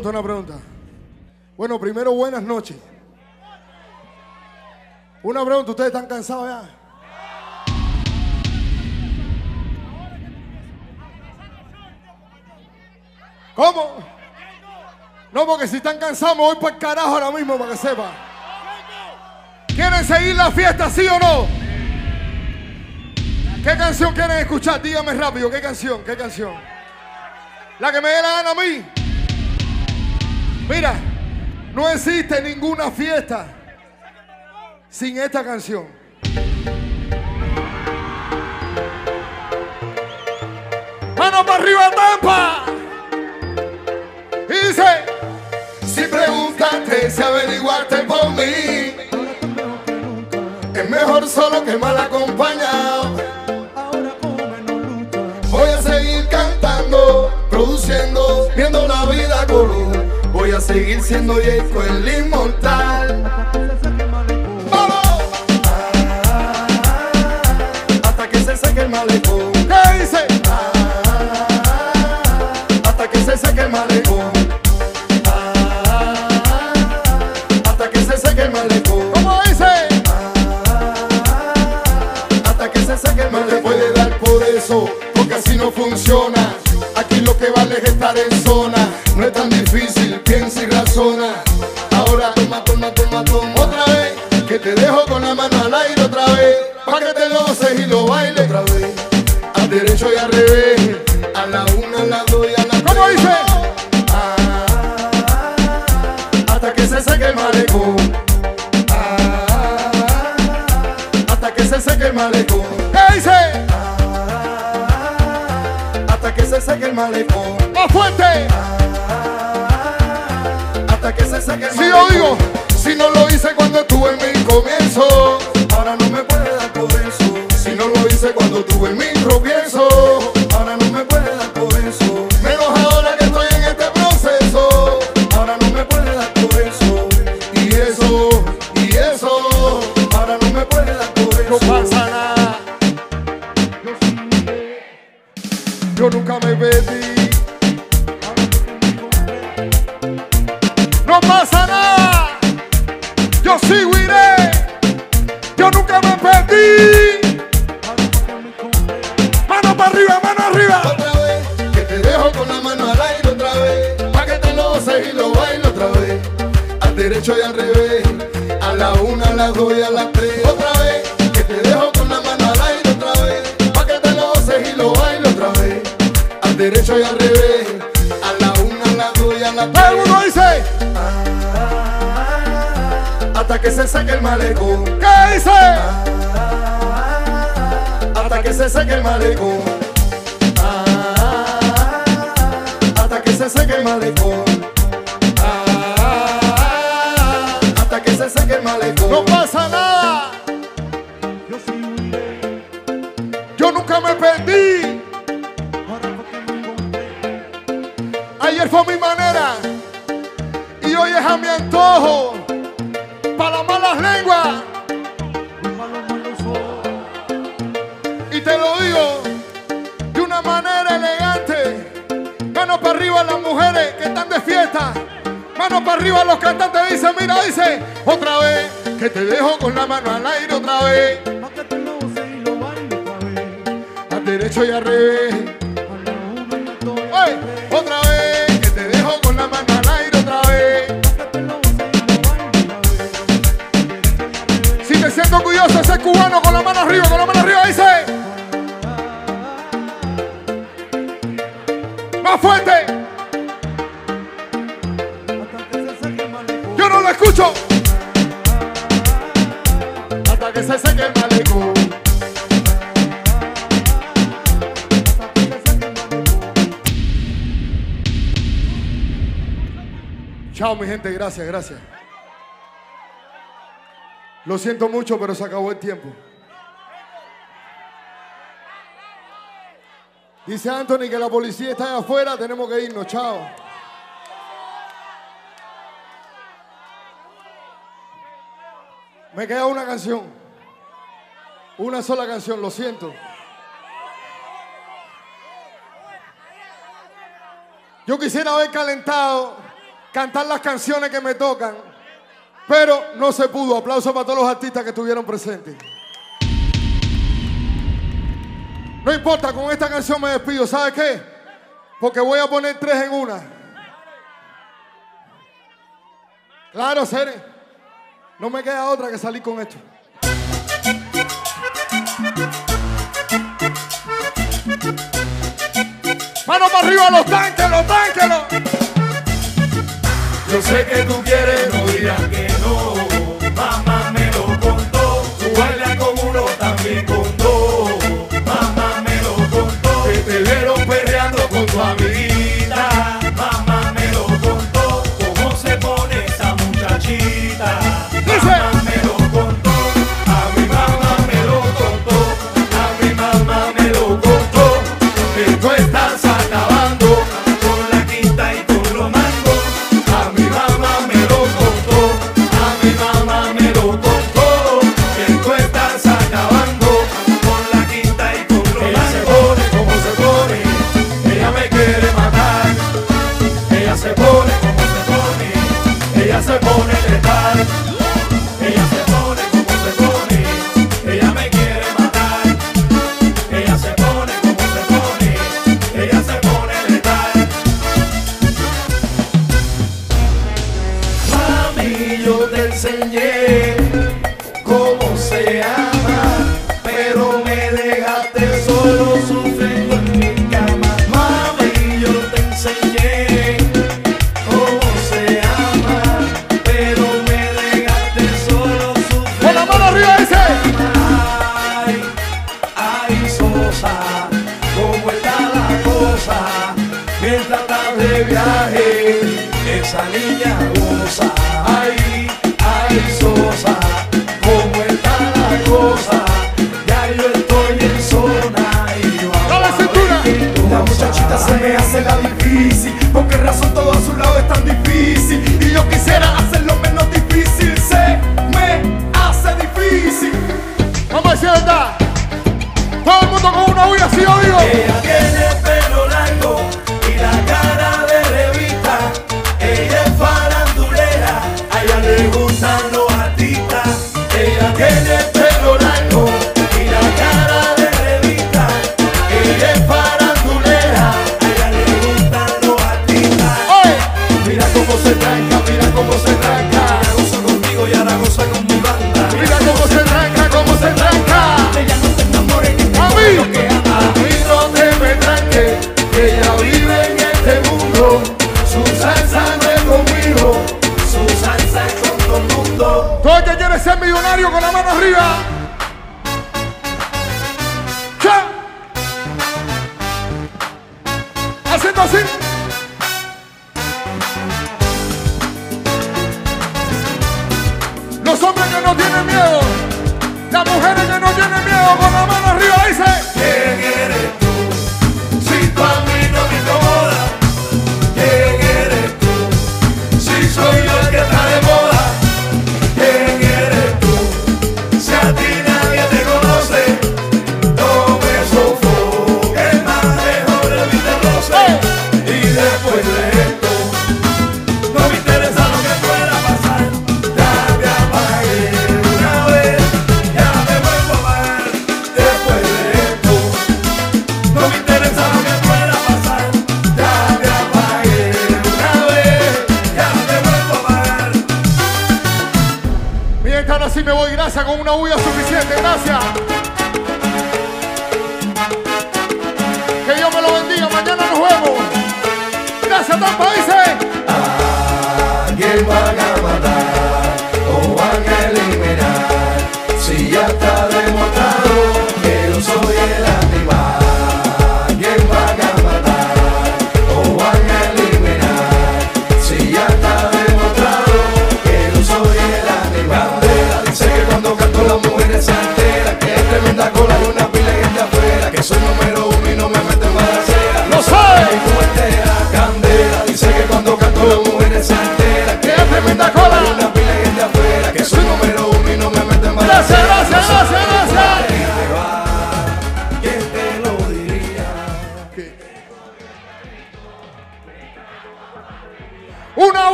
pregunta, una pregunta. Bueno, primero, buenas noches. Una pregunta, ¿ustedes están cansados ya? ¿Cómo? No, porque si están cansados me voy para el carajo ahora mismo para que sepa. ¿Quieren seguir la fiesta, sí o no? ¿Qué canción quieren escuchar? Dígame rápido, ¿qué canción? ¿Qué canción? La que me dé la gana a mí. Mira, no existe ninguna fiesta sin esta canción. ¡Mano para arriba, Tampa! Y dice: si preguntaste, si averiguaste por mí, es mejor solo que mal acompañado. Voy a seguir cantando, produciendo, viendo la vida color. Voy a seguir siendo Jacob el inmortal. ¡Vamos! Hasta que se seque el malecón. ¿Qué dice? Hasta que se seque el malecón. Hasta que se seque el malecón. ¿Cómo dice? Hasta que se seque el malecón. No te puede dar por eso, porque así no funciona. Aquí lo que vale es estar en zona. No es tan difícil, piensa y razona. Ahora toma, toma, toma, toma. Otra vez, que te dejo con la mano al aire otra vez. Pa' que te goces y lo bailes otra vez. Al derecho y al revés. A la una, a la dos y a la tres. ¿Cómo dice? Ah, hasta que se seque el malecón. Ah, hasta que se seque el malecón. ¿Qué dice? Hasta que se seque el malecón. ¡Más fuerte! Hasta que se seque el malecón. Si yo digo, si no lo hice cuando estuve en mi comienzo, ahora no me puede dar por eso. Si no lo hice cuando tuve en mi tropiezo, ahora no me puede dar por eso. Menos ahora que estoy en este proceso, ahora no me puede dar por eso. Y eso, y eso, ahora no me puede dar por eso. No pasa nada. Yo nunca me perdí. No pasa nada. Yo sigo iré. Yo nunca me perdí. Mano para arriba, mano arriba. Otra vez, que te dejo con la mano al aire otra vez. Pa' que te lo goces y lo bailes otra vez. Al derecho y al revés. A la una, a las dos y a las tres. Otra vez, que te dejo con la mano al aire otra vez. Pa' que te lo goces y lo bailes otra vez. Al derecho y al revés. A la una, a las dos y a las tres. ¡El uno dice! Hasta que se seque el malecón. ¿Qué dice? Hasta que se seque el malecón. Hasta que se seque el malecón. Hasta que se seque el malecón. No pasa nada. Yo nunca me perdí. Ayer fue mi manera y hoy es a mi antojo. Para las malas lenguas. Y te lo digo de una manera elegante. Mano para arriba las mujeres que están de fiesta. Mano para arriba los cantantes. Dicen, mira, dice, otra vez, que te dejo con la mano al aire otra vez. Al derecho y al revés. Oye, otra vez, que te dejo con la mano al aire otra vez. Si me siento orgulloso de ser cubano, con la mano arriba, con la mano arriba, dice. Más fuerte. Yo no lo escucho. Hasta que se seque el malecón. Chao, mi gente, gracias, gracias. Lo siento mucho, pero se acabó el tiempo. Dice Anthony que la policía está allá afuera, tenemos que irnos, chao. Me queda una canción. Una sola canción, lo siento. Yo quisiera haber calentado cantar las canciones que me tocan, pero no se pudo. Aplausos para todos los artistas que estuvieron presentes. No importa, con esta canción me despido. ¿Sabes qué? Porque voy a poner tres en una. Claro, Cere. No me queda otra que salir con esto. Mano para arriba, los tanques, los tanques. Los... Yo sé que tú quieres, no dirás que no. Mamá me lo contó. Tú bailas con uno, también con dos. Mamá me lo contó. Que te vieron perreando con tu amiguita. Mamá me lo contó. Cómo se pone esa muchachita. Mamá me lo contó. A mi mamá me lo contó. A mi mamá me lo contó. Que tú estás acabando con la quinta y con los mangos. A mi mamá me lo contó. A mi mamá me lo contó. Que tú estás acabando con la quinta y con los mangos. Ella se pone como se pone. Ella me quiere matar. Ella se pone como se pone. Ella se pone letal. Ella se pone como se pone. Ella me quiere matar. Ella se pone como se pone. Ella se pone letal. Mami, yo te enseñé cómo se ama, pero me dejaste solo sufriendo en mi cama. Mami, yo te enseñé cómo se ama, pero me dejaste solo sufriendo. Con la mano arriba dice. Ay, ay, Sosa, cómo está la cosa. Mientras estás de viaje, esa niña goza. Ay, ay, Sosa, cómo está la cosa. Ya yo estoy en zona y yo La muchachita se me hace la difícil. ¿Por qué razón todo a su lado es tan difícil? Y yo quisiera hacerlo menos difícil. Se me hace difícil. Vamos a decir verdad. Todo el mundo con una huya, así yo digo. Ella tiene el pelo largo y la cara de revista. Ella es farandulera, a ella le gustan los artistas. Ella tiene el pelo largo y la cara de revista. Ella es farandulera, a ella le gustan los artistas. Mira cómo se tranca, mira cómo se tranca. Ella goza conmigo y ahora goza con mi banda. Mira cómo se tranca, cómo se tranca. Ella no se enamore ni a mí. lo que ama. A mí no te me tranque, que ella vive en este mundo. Su salsa no es conmigo, su salsa es con todo el mundo. Todo el que quiere ser millonario con la mano arriba. ¡Cha! Haciendo así. Los hombres que no tienen miedo. Las mujeres que no tienen miedo con la mano arriba dice. ¿Quién eres tú? Si tú a mí no me incomoda. ¿Quién eres tú? Si soy yo el que está de moda. ¿Quién eres tú? Si a ti nadie te conoce, no me sofoques más, mejor evita el roce. Y después de esto, no me interesa lo que pueda pasar. Ya me apagué una vez, ya me vuelvo a apagar. Después de esto, no me interesa lo que pueda pasar. Ya me apagué una vez, ya me vuelvo a apagar. Mientras así me voy, gracias, con una huya suficiente, gracias. Que Dios me lo bendiga, mañana nos vemos. Gracias, Tampa, dice. ¿A quién van a matar o van a eliminar? Si ya está demostrado que yo soy el animal. ¿A quién van a matar o van a eliminar? Si ya está demostrado que yo soy el animal. Candela dice que cuando canto las mujeres se enteran, que es tremenda cola y una pila de gente afuera, que soy número uno y no me meten balacera. ¡Lo sabe! Candela dice que cuando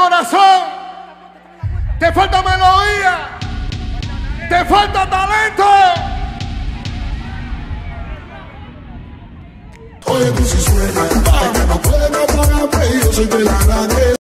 corazón. Te falta melodía. Te falta talento. Oye, tú si suena, ella no puede no pagarme, yo soy de la grande.